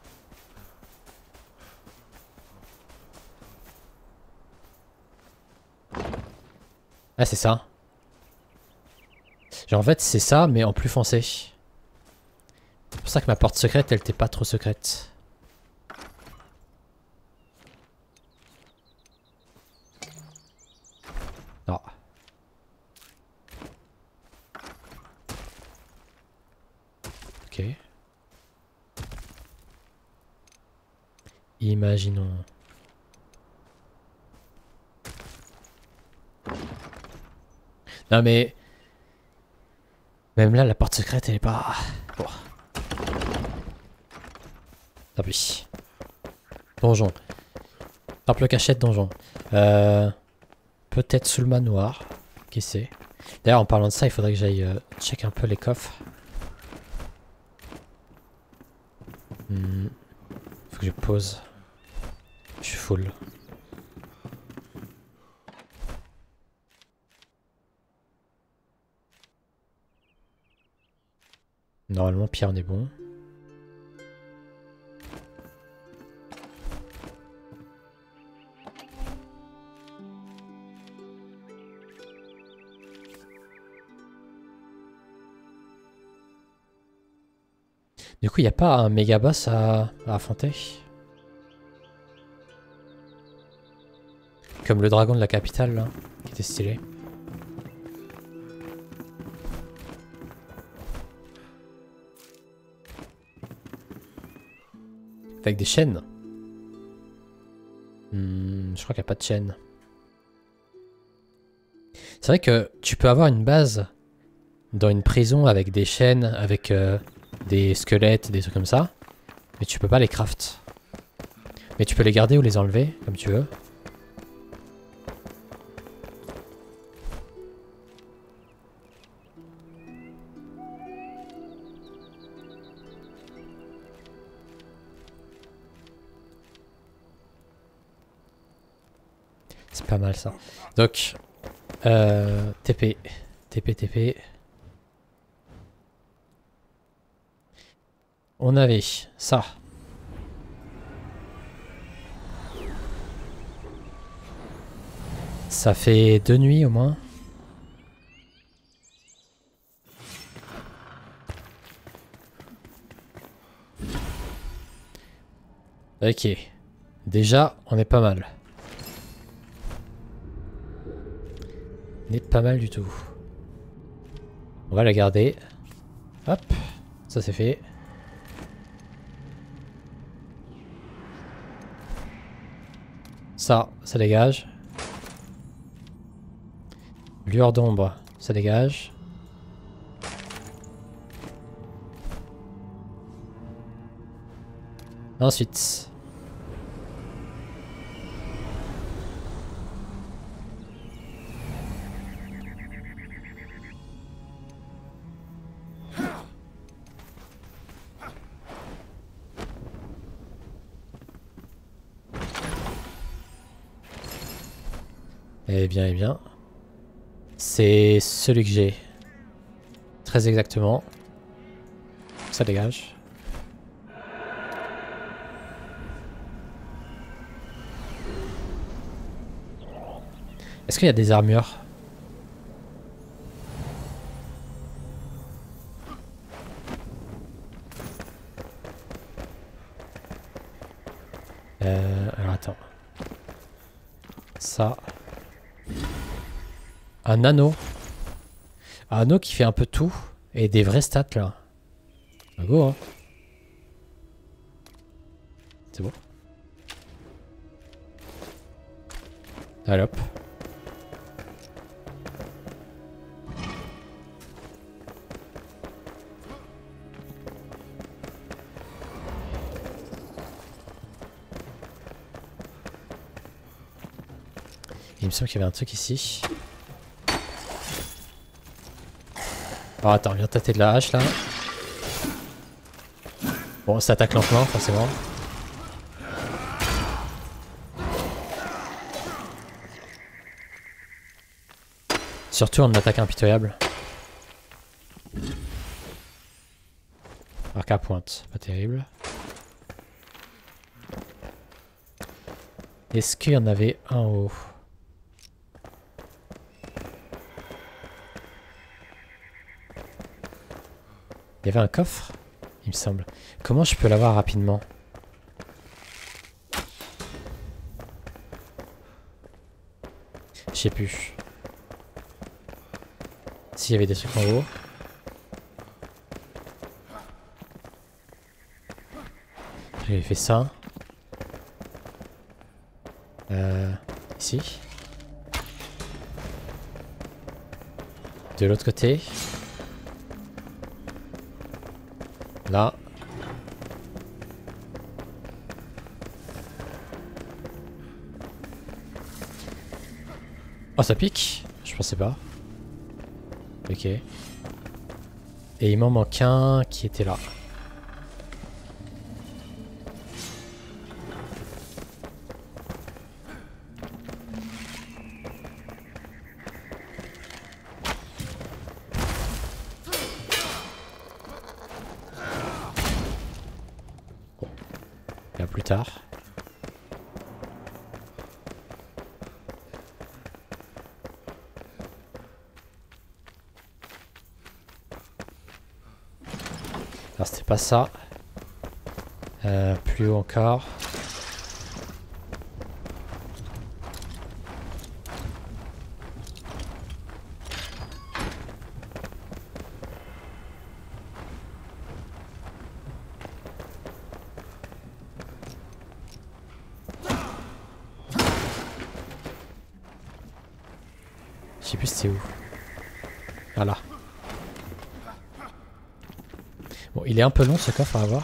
Ah, c'est ça. Genre, en fait, c'est ça, mais en plus foncé. C'est pour ça que ma porte secrète, elle était pas trop secrète. Non. Ok. Imaginons. Non mais... Même là, la porte secrète, elle est pas... Bon. Tant pis. Donjon. Simple cachette donjon. Euh... Peut-être sous le manoir. Qui sait. D'ailleurs, en parlant de ça, il faudrait que j'aille euh, check un peu les coffres. Hmm. Faut que je pose. Je suis full. Normalement, Pierre, on est bon. Du coup, il n'y a pas un méga boss à, à affronter? Comme le dragon de la capitale, là, qui était stylé. Avec des chaînes. Hmm, je crois qu'il n'y a pas de chaîne. C'est vrai que tu peux avoir une base dans une prison avec des chaînes, avec euh, des squelettes, des trucs comme ça. Mais tu peux pas les craft. Mais tu peux les garder ou les enlever, comme tu veux. C'est pas mal ça. Donc, euh, T P, T P, T P. On avait ça. Ça fait deux nuits au moins. Ok. Déjà, on est pas mal. On est pas mal du tout. On va la garder. Hop. Ça c'est fait. Ça, ça dégage. Lueur d'ombre, ça dégage. Ensuite. Eh bien, eh bien. C'est celui que j'ai. Très exactement. Ça dégage. Est-ce qu'il y a des armures? Euh, alors attends. Ça. Un anneau. Un anneau qui fait un peu tout. Et des vrais stats là. Ah, go hein. C'est bon. Allez hop. Il me semble qu'il y avait un truc ici. Alors attends, viens tâter de la hache là. Bon, ça attaque lentement forcément. Surtout en attaque impitoyable. Arc à pointe, pas terrible. Est-ce qu'il y en avait un en haut? Il y avait un coffre, il me semble. Comment je peux l'avoir rapidement? Je sais plus. S'il y avait des trucs en haut. J'avais fait ça. Euh, ici. De l'autre côté. Là. Oh, ça pique? Je pensais pas. Ok. Et il m'en manque un qui était là. Bon. Et à plus tard. Alors c'était pas ça. Euh, plus haut encore. Je sais plus c'est où. Voilà. Bon, il est un peu long ce coffre à avoir.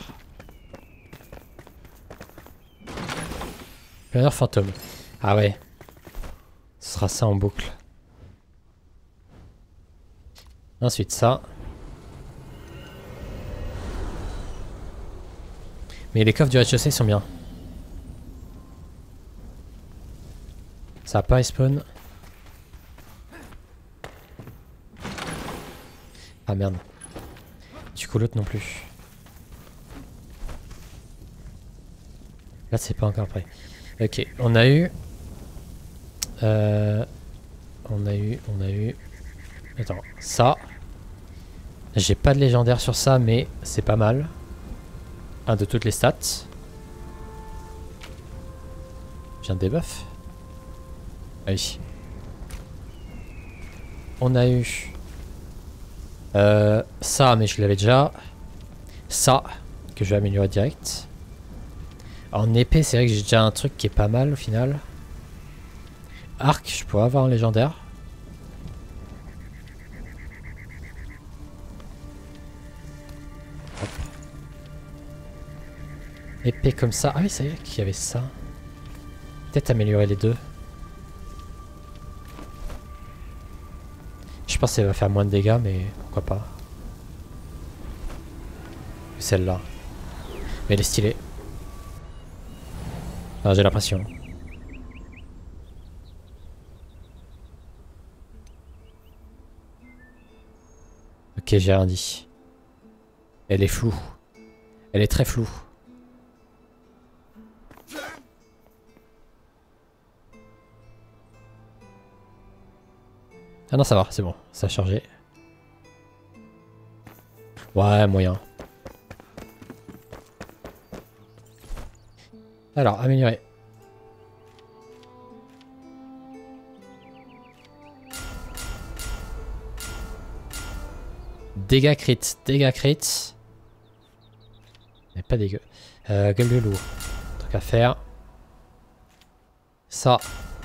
Planeur fantôme. Ah ouais. Ce sera ça en boucle. Ensuite ça. Mais les coffres du rez-de-chaussée sont bien. Ça a pas respawn. Ah merde. Du coup l'autre non plus. Là c'est pas encore prêt. Ok, on a eu... Euh, on a eu... On a eu... Attends, ça. J'ai pas de légendaire sur ça, mais c'est pas mal. Un de toutes les stats. J'ai un debuff. Ah oui. On a eu... Euh, ça, mais je l'avais déjà. Ça, que je vais améliorer direct. En épée, c'est vrai que j'ai déjà un truc qui est pas mal au final. Arc, je pourrais avoir un légendaire. Hop. Épée comme ça. Ah oui, c'est vrai qu'il y avait ça. Peut-être améliorer les deux. Je pense qu'elle va faire moins de dégâts, mais pourquoi pas. Celle-là. Mais elle est stylée. Ah, j'ai l'impression. Ok, j'ai rien dit. Elle est floue. Elle est très floue. Ah non, ça va, c'est bon. Ça a chargé. Ouais, moyen. Alors, améliorer. Dégâts crit, dégâts crit. Mais pas dégueu. Euh, gueule de loup. Truc à faire. Ça.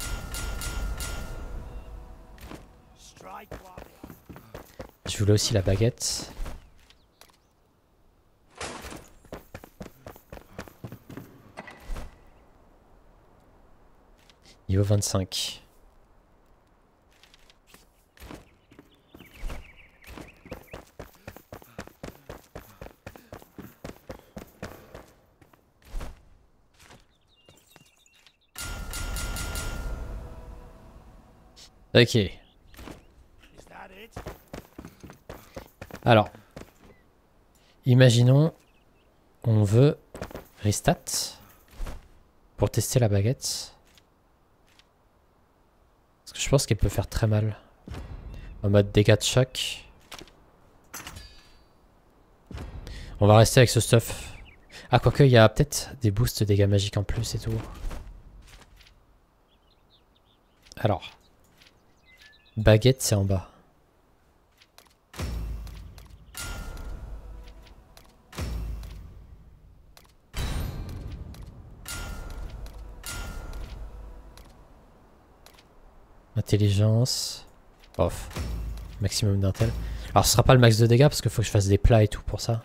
Je voulais aussi la baguette. Niveau vingt-cinq. Ok. Alors. Imaginons, on veut restart pour tester la baguette. Parce que je pense qu'elle peut faire très mal. En mode dégâts de choc. On va rester avec ce stuff. Ah, quoique, il y a peut-être des boosts dégâts magiques en plus et tout. Alors. Baguette, c'est en bas. Intelligence. Off. Maximum d'intel. Alors ce sera pas le max de dégâts parce qu'il faut que je fasse des plats et tout pour ça.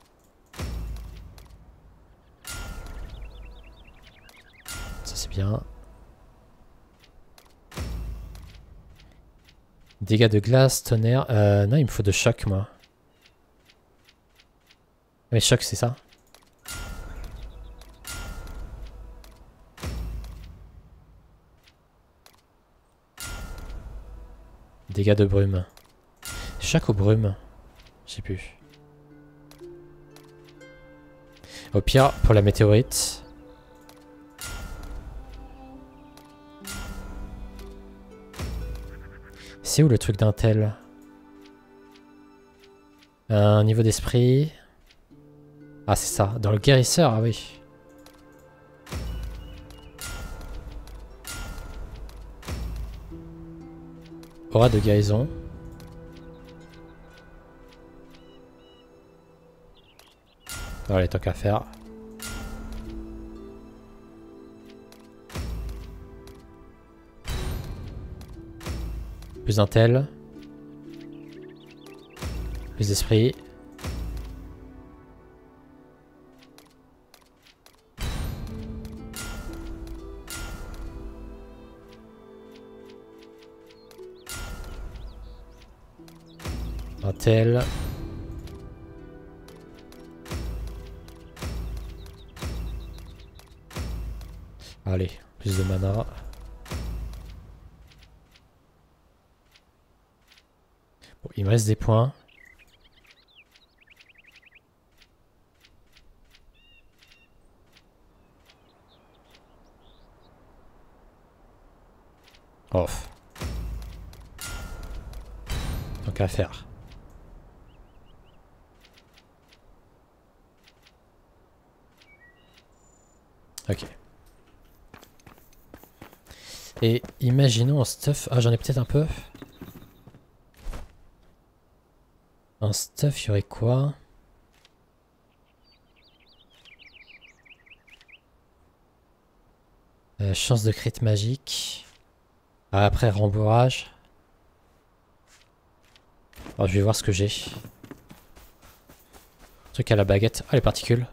Ça c'est bien. Dégâts de glace, tonnerre. Euh, non, il me faut de choc moi. Mais choc c'est ça. Dégâts de brume. Choc ou brume? Je sais plus. Au pire, pour la météorite. C'est où le truc d'un tel? Un niveau d'esprit. Ah c'est ça, dans le guérisseur, ah oui. Aura de guérison. Voilà les tant qu'à faire. Plus d'intel. Plus d'esprit. Intel. Allez, plus de mana. Bon, il me reste des points. Off. Donc à faire. Ok. Et imaginons un stuff. Ah, j'en ai peut-être un peu. Un stuff, il y aurait quoi? euh, Chance de crit magique. Ah, après, rembourrage. Alors, je vais voir ce que j'ai. Truc à la baguette. Ah, les particules.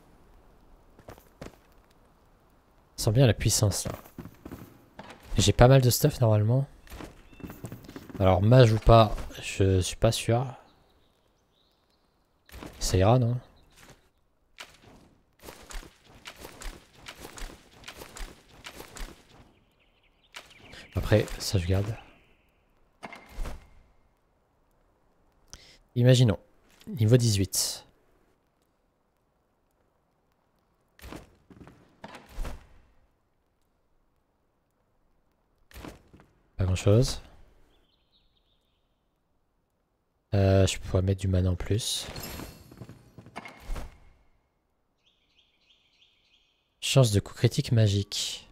Ça sent bien la puissance là. J'ai pas mal de stuff normalement. Alors mage ou pas, je suis pas sûr. Ça ira non? Après, ça je garde. Imaginons, niveau dix-huit. Pas grand chose. Euh, je pourrais mettre du mana en plus. Chance de coup critique magique.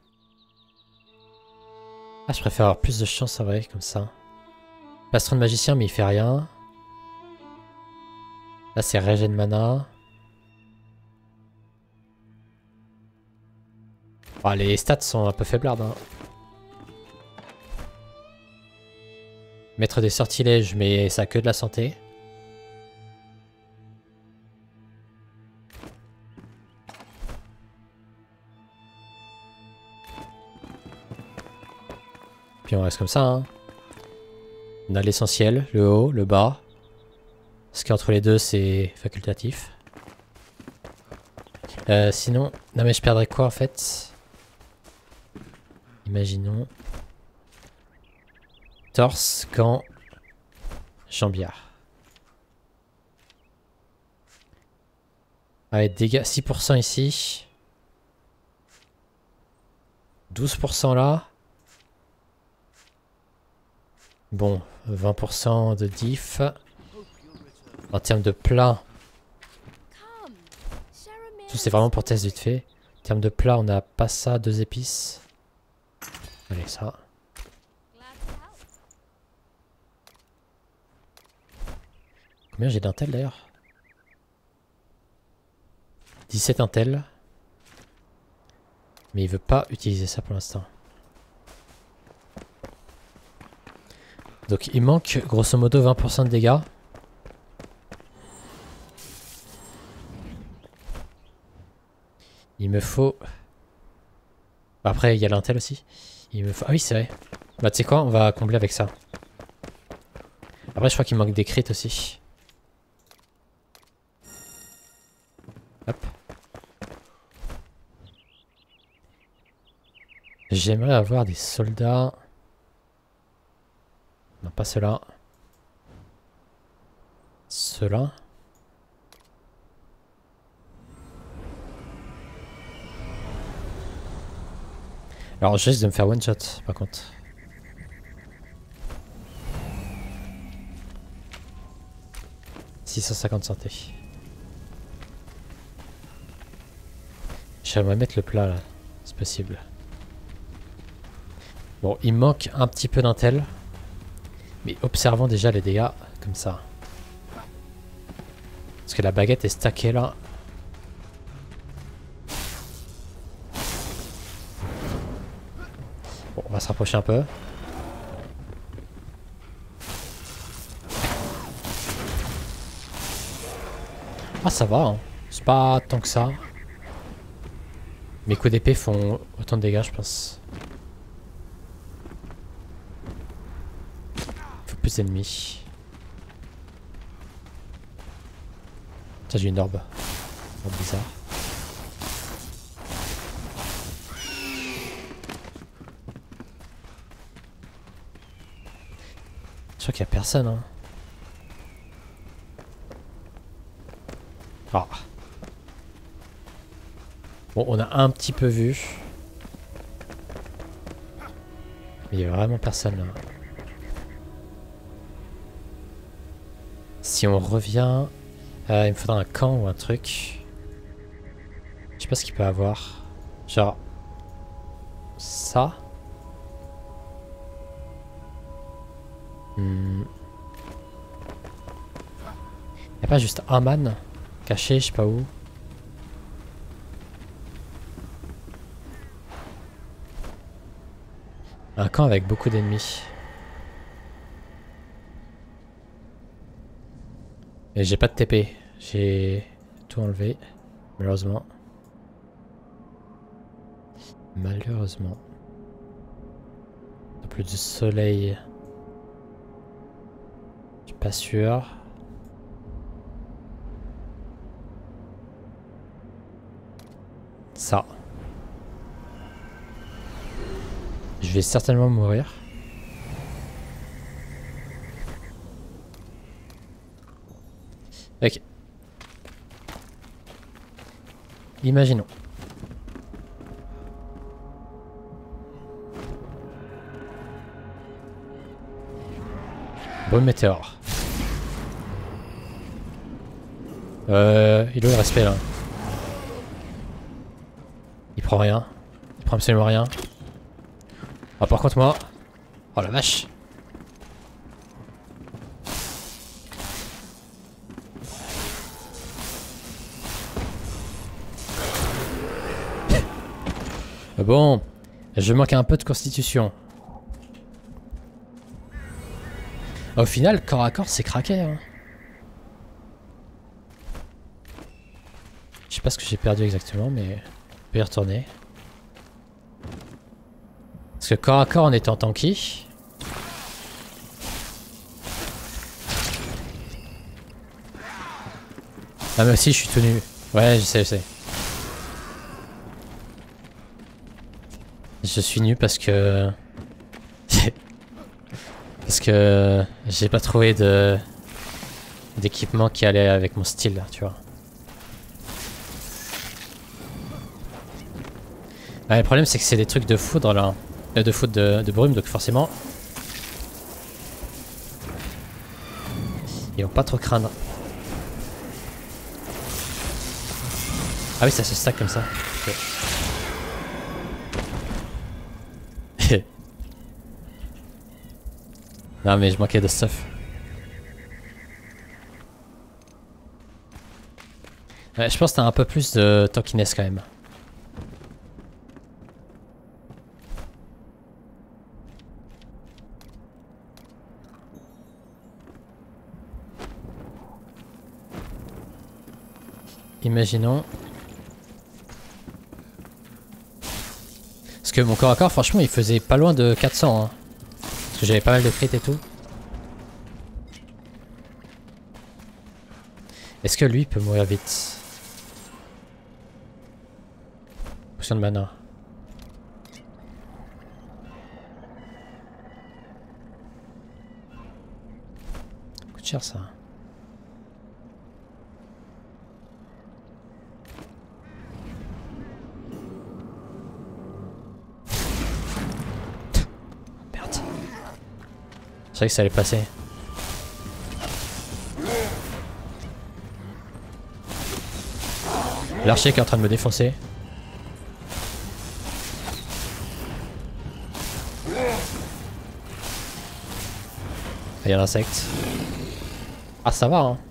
Ah, je préfère avoir plus de chance en vrai, comme ça. Plastron de magicien, mais il fait rien. Là, c'est régène mana. Oh, les stats sont un peu faiblardes. Hein. Mettre des sortilèges, mais ça a que de la santé. Puis on reste comme ça. Hein. On a l'essentiel, le haut, le bas. Ce qui est entre les deux, c'est facultatif. Euh, sinon... Non mais je perdrais quoi en fait? Imaginons... Torse, gants, jambière. Allez, dégâts, six pour cent ici. douze pour cent là. Bon, vingt pour cent de diff. En termes de plat, tout c'est vraiment pour test vite fait. En termes de plat, on a pas ça, deux épices. Allez, ça. Combien j'ai d'intel d'ailleurs? dix-sept intel. Mais il veut pas utiliser ça pour l'instant. Donc il manque grosso modo vingt pour cent de dégâts. Il me faut... Après il y a l'intel aussi. Il me faut... Ah oui c'est vrai. Bah tu sais quoi, on va combler avec ça. Après je crois qu'il manque des crits aussi. Hop. J'aimerais avoir des soldats. Non pas ceux-là. Ceux-là. Alors je risque de me faire one shot par contre. six cent cinquante santé. J'aimerais mettre le plat là, c'est possible. Bon, il manque un petit peu d'intel. Mais observons déjà les dégâts, comme ça. Parce que la baguette est stackée là. Bon, on va se rapprocher un peu. Ah, ça va, hein. C'est pas tant que ça. Mes coups d'épée font autant de dégâts, je pense. Il faut plus d'ennemis. Ça, j'ai une orbe. Orbe bizarre. Je crois qu'il n'y a personne, hein. Ah. Bon, on a un petit peu vu. Mais il n'y a vraiment personne là. Si on revient... Euh, il me faudra un camp ou un truc. Je sais pas ce qu'il peut avoir. Genre... Ça. Hmm. Y a pas juste un man caché, je sais pas où. Un camp avec beaucoup d'ennemis. Et j'ai pas de T P. J'ai tout enlevé. Malheureusement. Malheureusement. Un peu plus de soleil. Je suis pas sûr. Ça. Je vais certainement mourir. Ok. Imaginons. Bon météore. Euh, il est où le respect là? Il prend rien. Il prend absolument rien. Ah, par contre moi... Oh la vache. Bon, je manque un peu de constitution. Au final, corps à corps, c'est craqué. Hein. Je sais pas ce que j'ai perdu exactement, mais on peut y retourner. Parce que corps à corps, on était en tanky. Ah mais aussi, je suis tout nu. Ouais, je sais, je sais. Je suis nu parce que... parce que j'ai pas trouvé de d'équipement qui allait avec mon style là, tu vois. Ouais, le problème c'est que c'est des trucs de foudre là. Euh, de foudre de, de brume, donc forcément... Ils vont pas trop craindre. Ah oui, ça se stack comme ça. Okay. Non mais je manquais de stuff. Ouais, je pense que t'as un peu plus de tankiness quand même. Imaginons. Parce que mon corps à corps, franchement, il faisait pas loin de quatre cents. Hein. Parce que j'avais pas mal de crits et tout. Est-ce que lui peut mourir vite? Potion de mana. Coûte cher ça. Merde. Je savais que ça allait passer. L'archer qui est en train de me défoncer. Il y a l'insecte. Ah ça va hein.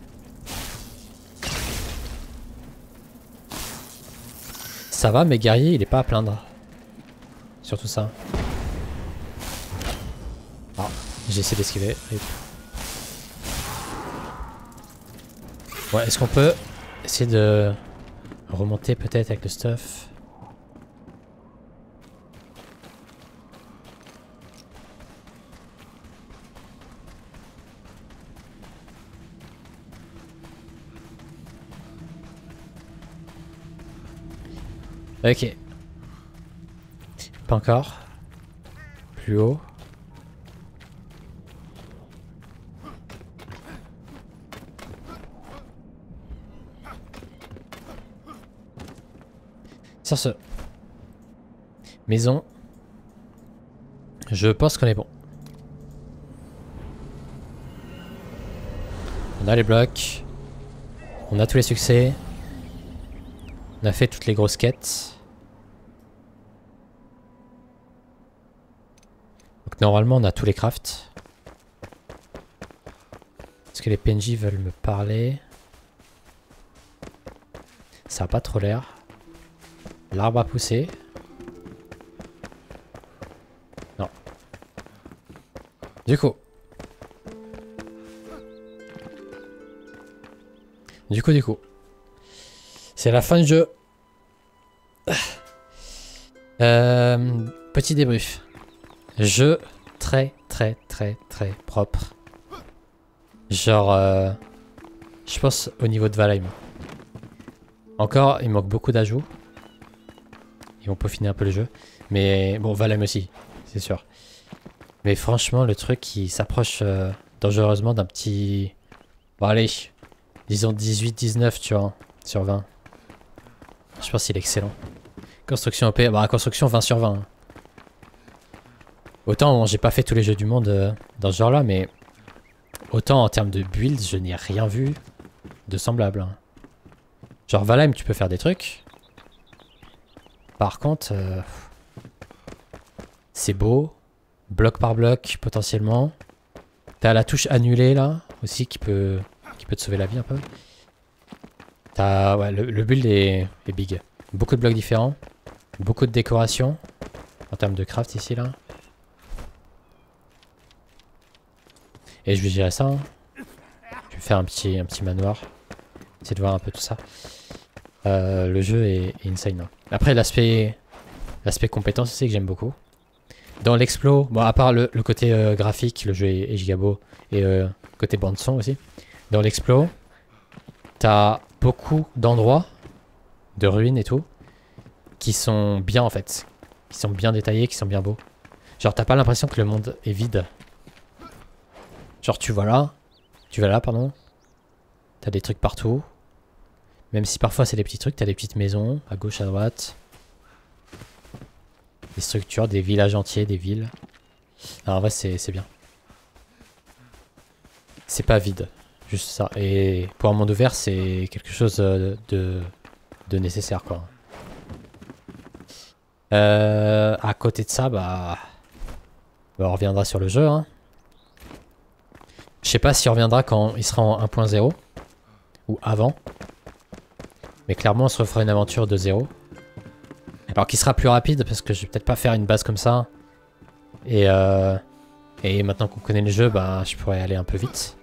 Ça va mais guerrier il est pas à plaindre. Surtout ça. Ah, j'ai essayé d'esquiver. Ouais, est-ce qu'on peut essayer de remonter peut-être avec le stuff? Ok. Pas encore. Plus haut. Sur ce. Maison. Je pense qu'on est bon. On a les blocs. On a tous les succès. On a fait toutes les grosses quêtes. Donc normalement on a tous les crafts. Est-ce que les P N J veulent me parler? Ça a pas trop l'air. L'arbre a poussé. Non. Du coup. Du coup, du coup. C'est la fin du jeu. Euh, petit débrief. Jeu très très très très propre. Genre, euh, je pense au niveau de Valheim. Encore, il manque beaucoup d'ajouts. Ils vont peaufiner un peu le jeu. Mais bon, Valheim aussi, c'est sûr. Mais franchement, le truc qui s'approche euh, dangereusement d'un petit... Bon allez, disons dix-huit dix-neuf, tu vois, sur vingt. Je pense qu'il est excellent. Construction O P, bah construction vingt sur vingt. Hein. Autant bon, j'ai pas fait tous les jeux du monde euh, dans ce genre là, mais autant en termes de build, je n'ai rien vu de semblable. Hein. Genre Valheim, tu peux faire des trucs. Par contre, euh, c'est beau. Bloc par bloc, potentiellement. T'as la touche annulée là, aussi, qui peut, qui peut te sauver la vie un peu. T'as, ouais, le, le build est, est big. Beaucoup de blocs différents. Beaucoup de décoration. En termes de craft ici là. Et je vais gérer ça. Hein. Je vais faire un petit, un petit manoir. Essayer de voir un peu tout ça. Euh, le jeu est, est insane. Hein. Après l'aspect l'aspect compétence c'est que j'aime beaucoup. Dans l'explo, bon à part le, le côté euh, graphique, le jeu est, est giga beau. Et euh, côté bande son aussi. Dans l'explo, t'as beaucoup d'endroits, de ruines et tout, qui sont bien en fait. Qui sont bien détaillés, qui sont bien beaux. Genre t'as pas l'impression que le monde est vide. Genre tu vas là, tu vas là pardon. T'as des trucs partout. Même si parfois c'est des petits trucs, t'as des petites maisons à gauche, à droite. Des structures, des villages entiers, des villes. Alors en vrai c'est bien. C'est pas vide, juste ça. Et pour un monde ouvert c'est quelque chose de, de nécessaire quoi. Euh, à côté de ça, bah, bah on reviendra sur le jeu. Hein. Je sais pas s'il reviendra quand il sera en un point zéro ou avant. Mais clairement on se refera une aventure de zéro. Alors qui sera plus rapide parce que je vais peut-être pas faire une base comme ça. Et, euh, et maintenant qu'on connaît le jeu, bah je pourrais aller un peu vite.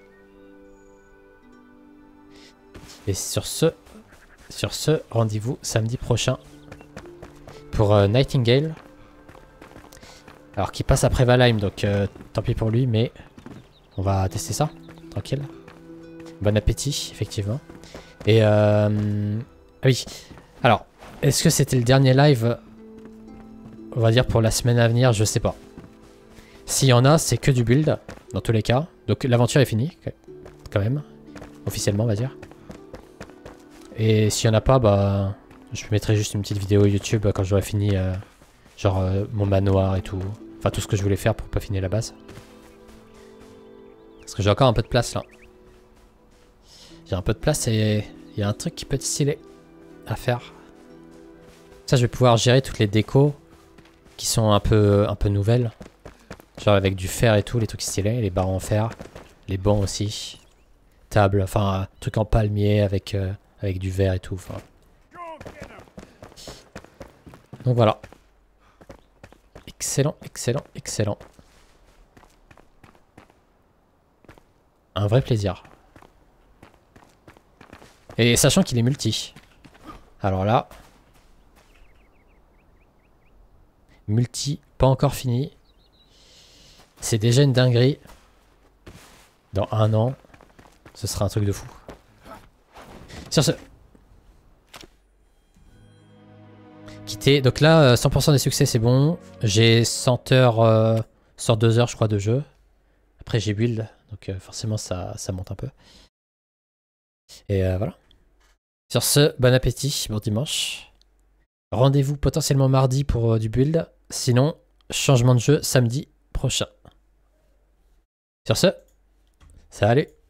Et sur ce, sur ce, rendez-vous samedi prochain pour euh, Nightingale. Alors qui passe après Valheim, donc euh, tant pis pour lui, mais on va tester ça, tranquille. Bon appétit, effectivement. Et euh, ah oui, alors, est-ce que c'était le dernier live, on va dire pour la semaine à venir, je sais pas. S'il y en a, c'est que du build, dans tous les cas. Donc l'aventure est finie, quand même, officiellement on va dire. Et s'il y en a pas, bah, je mettrai juste une petite vidéo YouTube quand j'aurai fini, euh, genre euh, mon manoir et tout. Enfin tout ce que je voulais faire pour pas finir la base. Parce que j'ai encore un peu de place là. J'ai un peu de place et il y a un truc qui peut être stylé à faire. Ça je vais pouvoir gérer toutes les décos qui sont un peu, un peu nouvelles. Genre avec du fer et tout, les trucs stylés, les barres en fer, les bancs aussi. Table, enfin, un truc en palmier avec, euh, avec du verre et tout. Enfin. Donc voilà. Excellent, excellent, excellent. Un vrai plaisir. Et sachant qu'il est multi. Alors là. Multi, pas encore fini. C'est déjà une dinguerie. Dans un an, ce sera un truc de fou. Sur ce. Quitter. Donc là, cent pour cent des succès, c'est bon. J'ai cent heures, euh, cent deux heures, je crois, de jeu. Après, j'ai build. Donc euh, forcément, ça, ça monte un peu. Et euh, voilà. Sur ce, bon appétit, bon dimanche. Rendez-vous potentiellement mardi pour euh, du build. Sinon, changement de jeu samedi prochain. Sur ce, salut!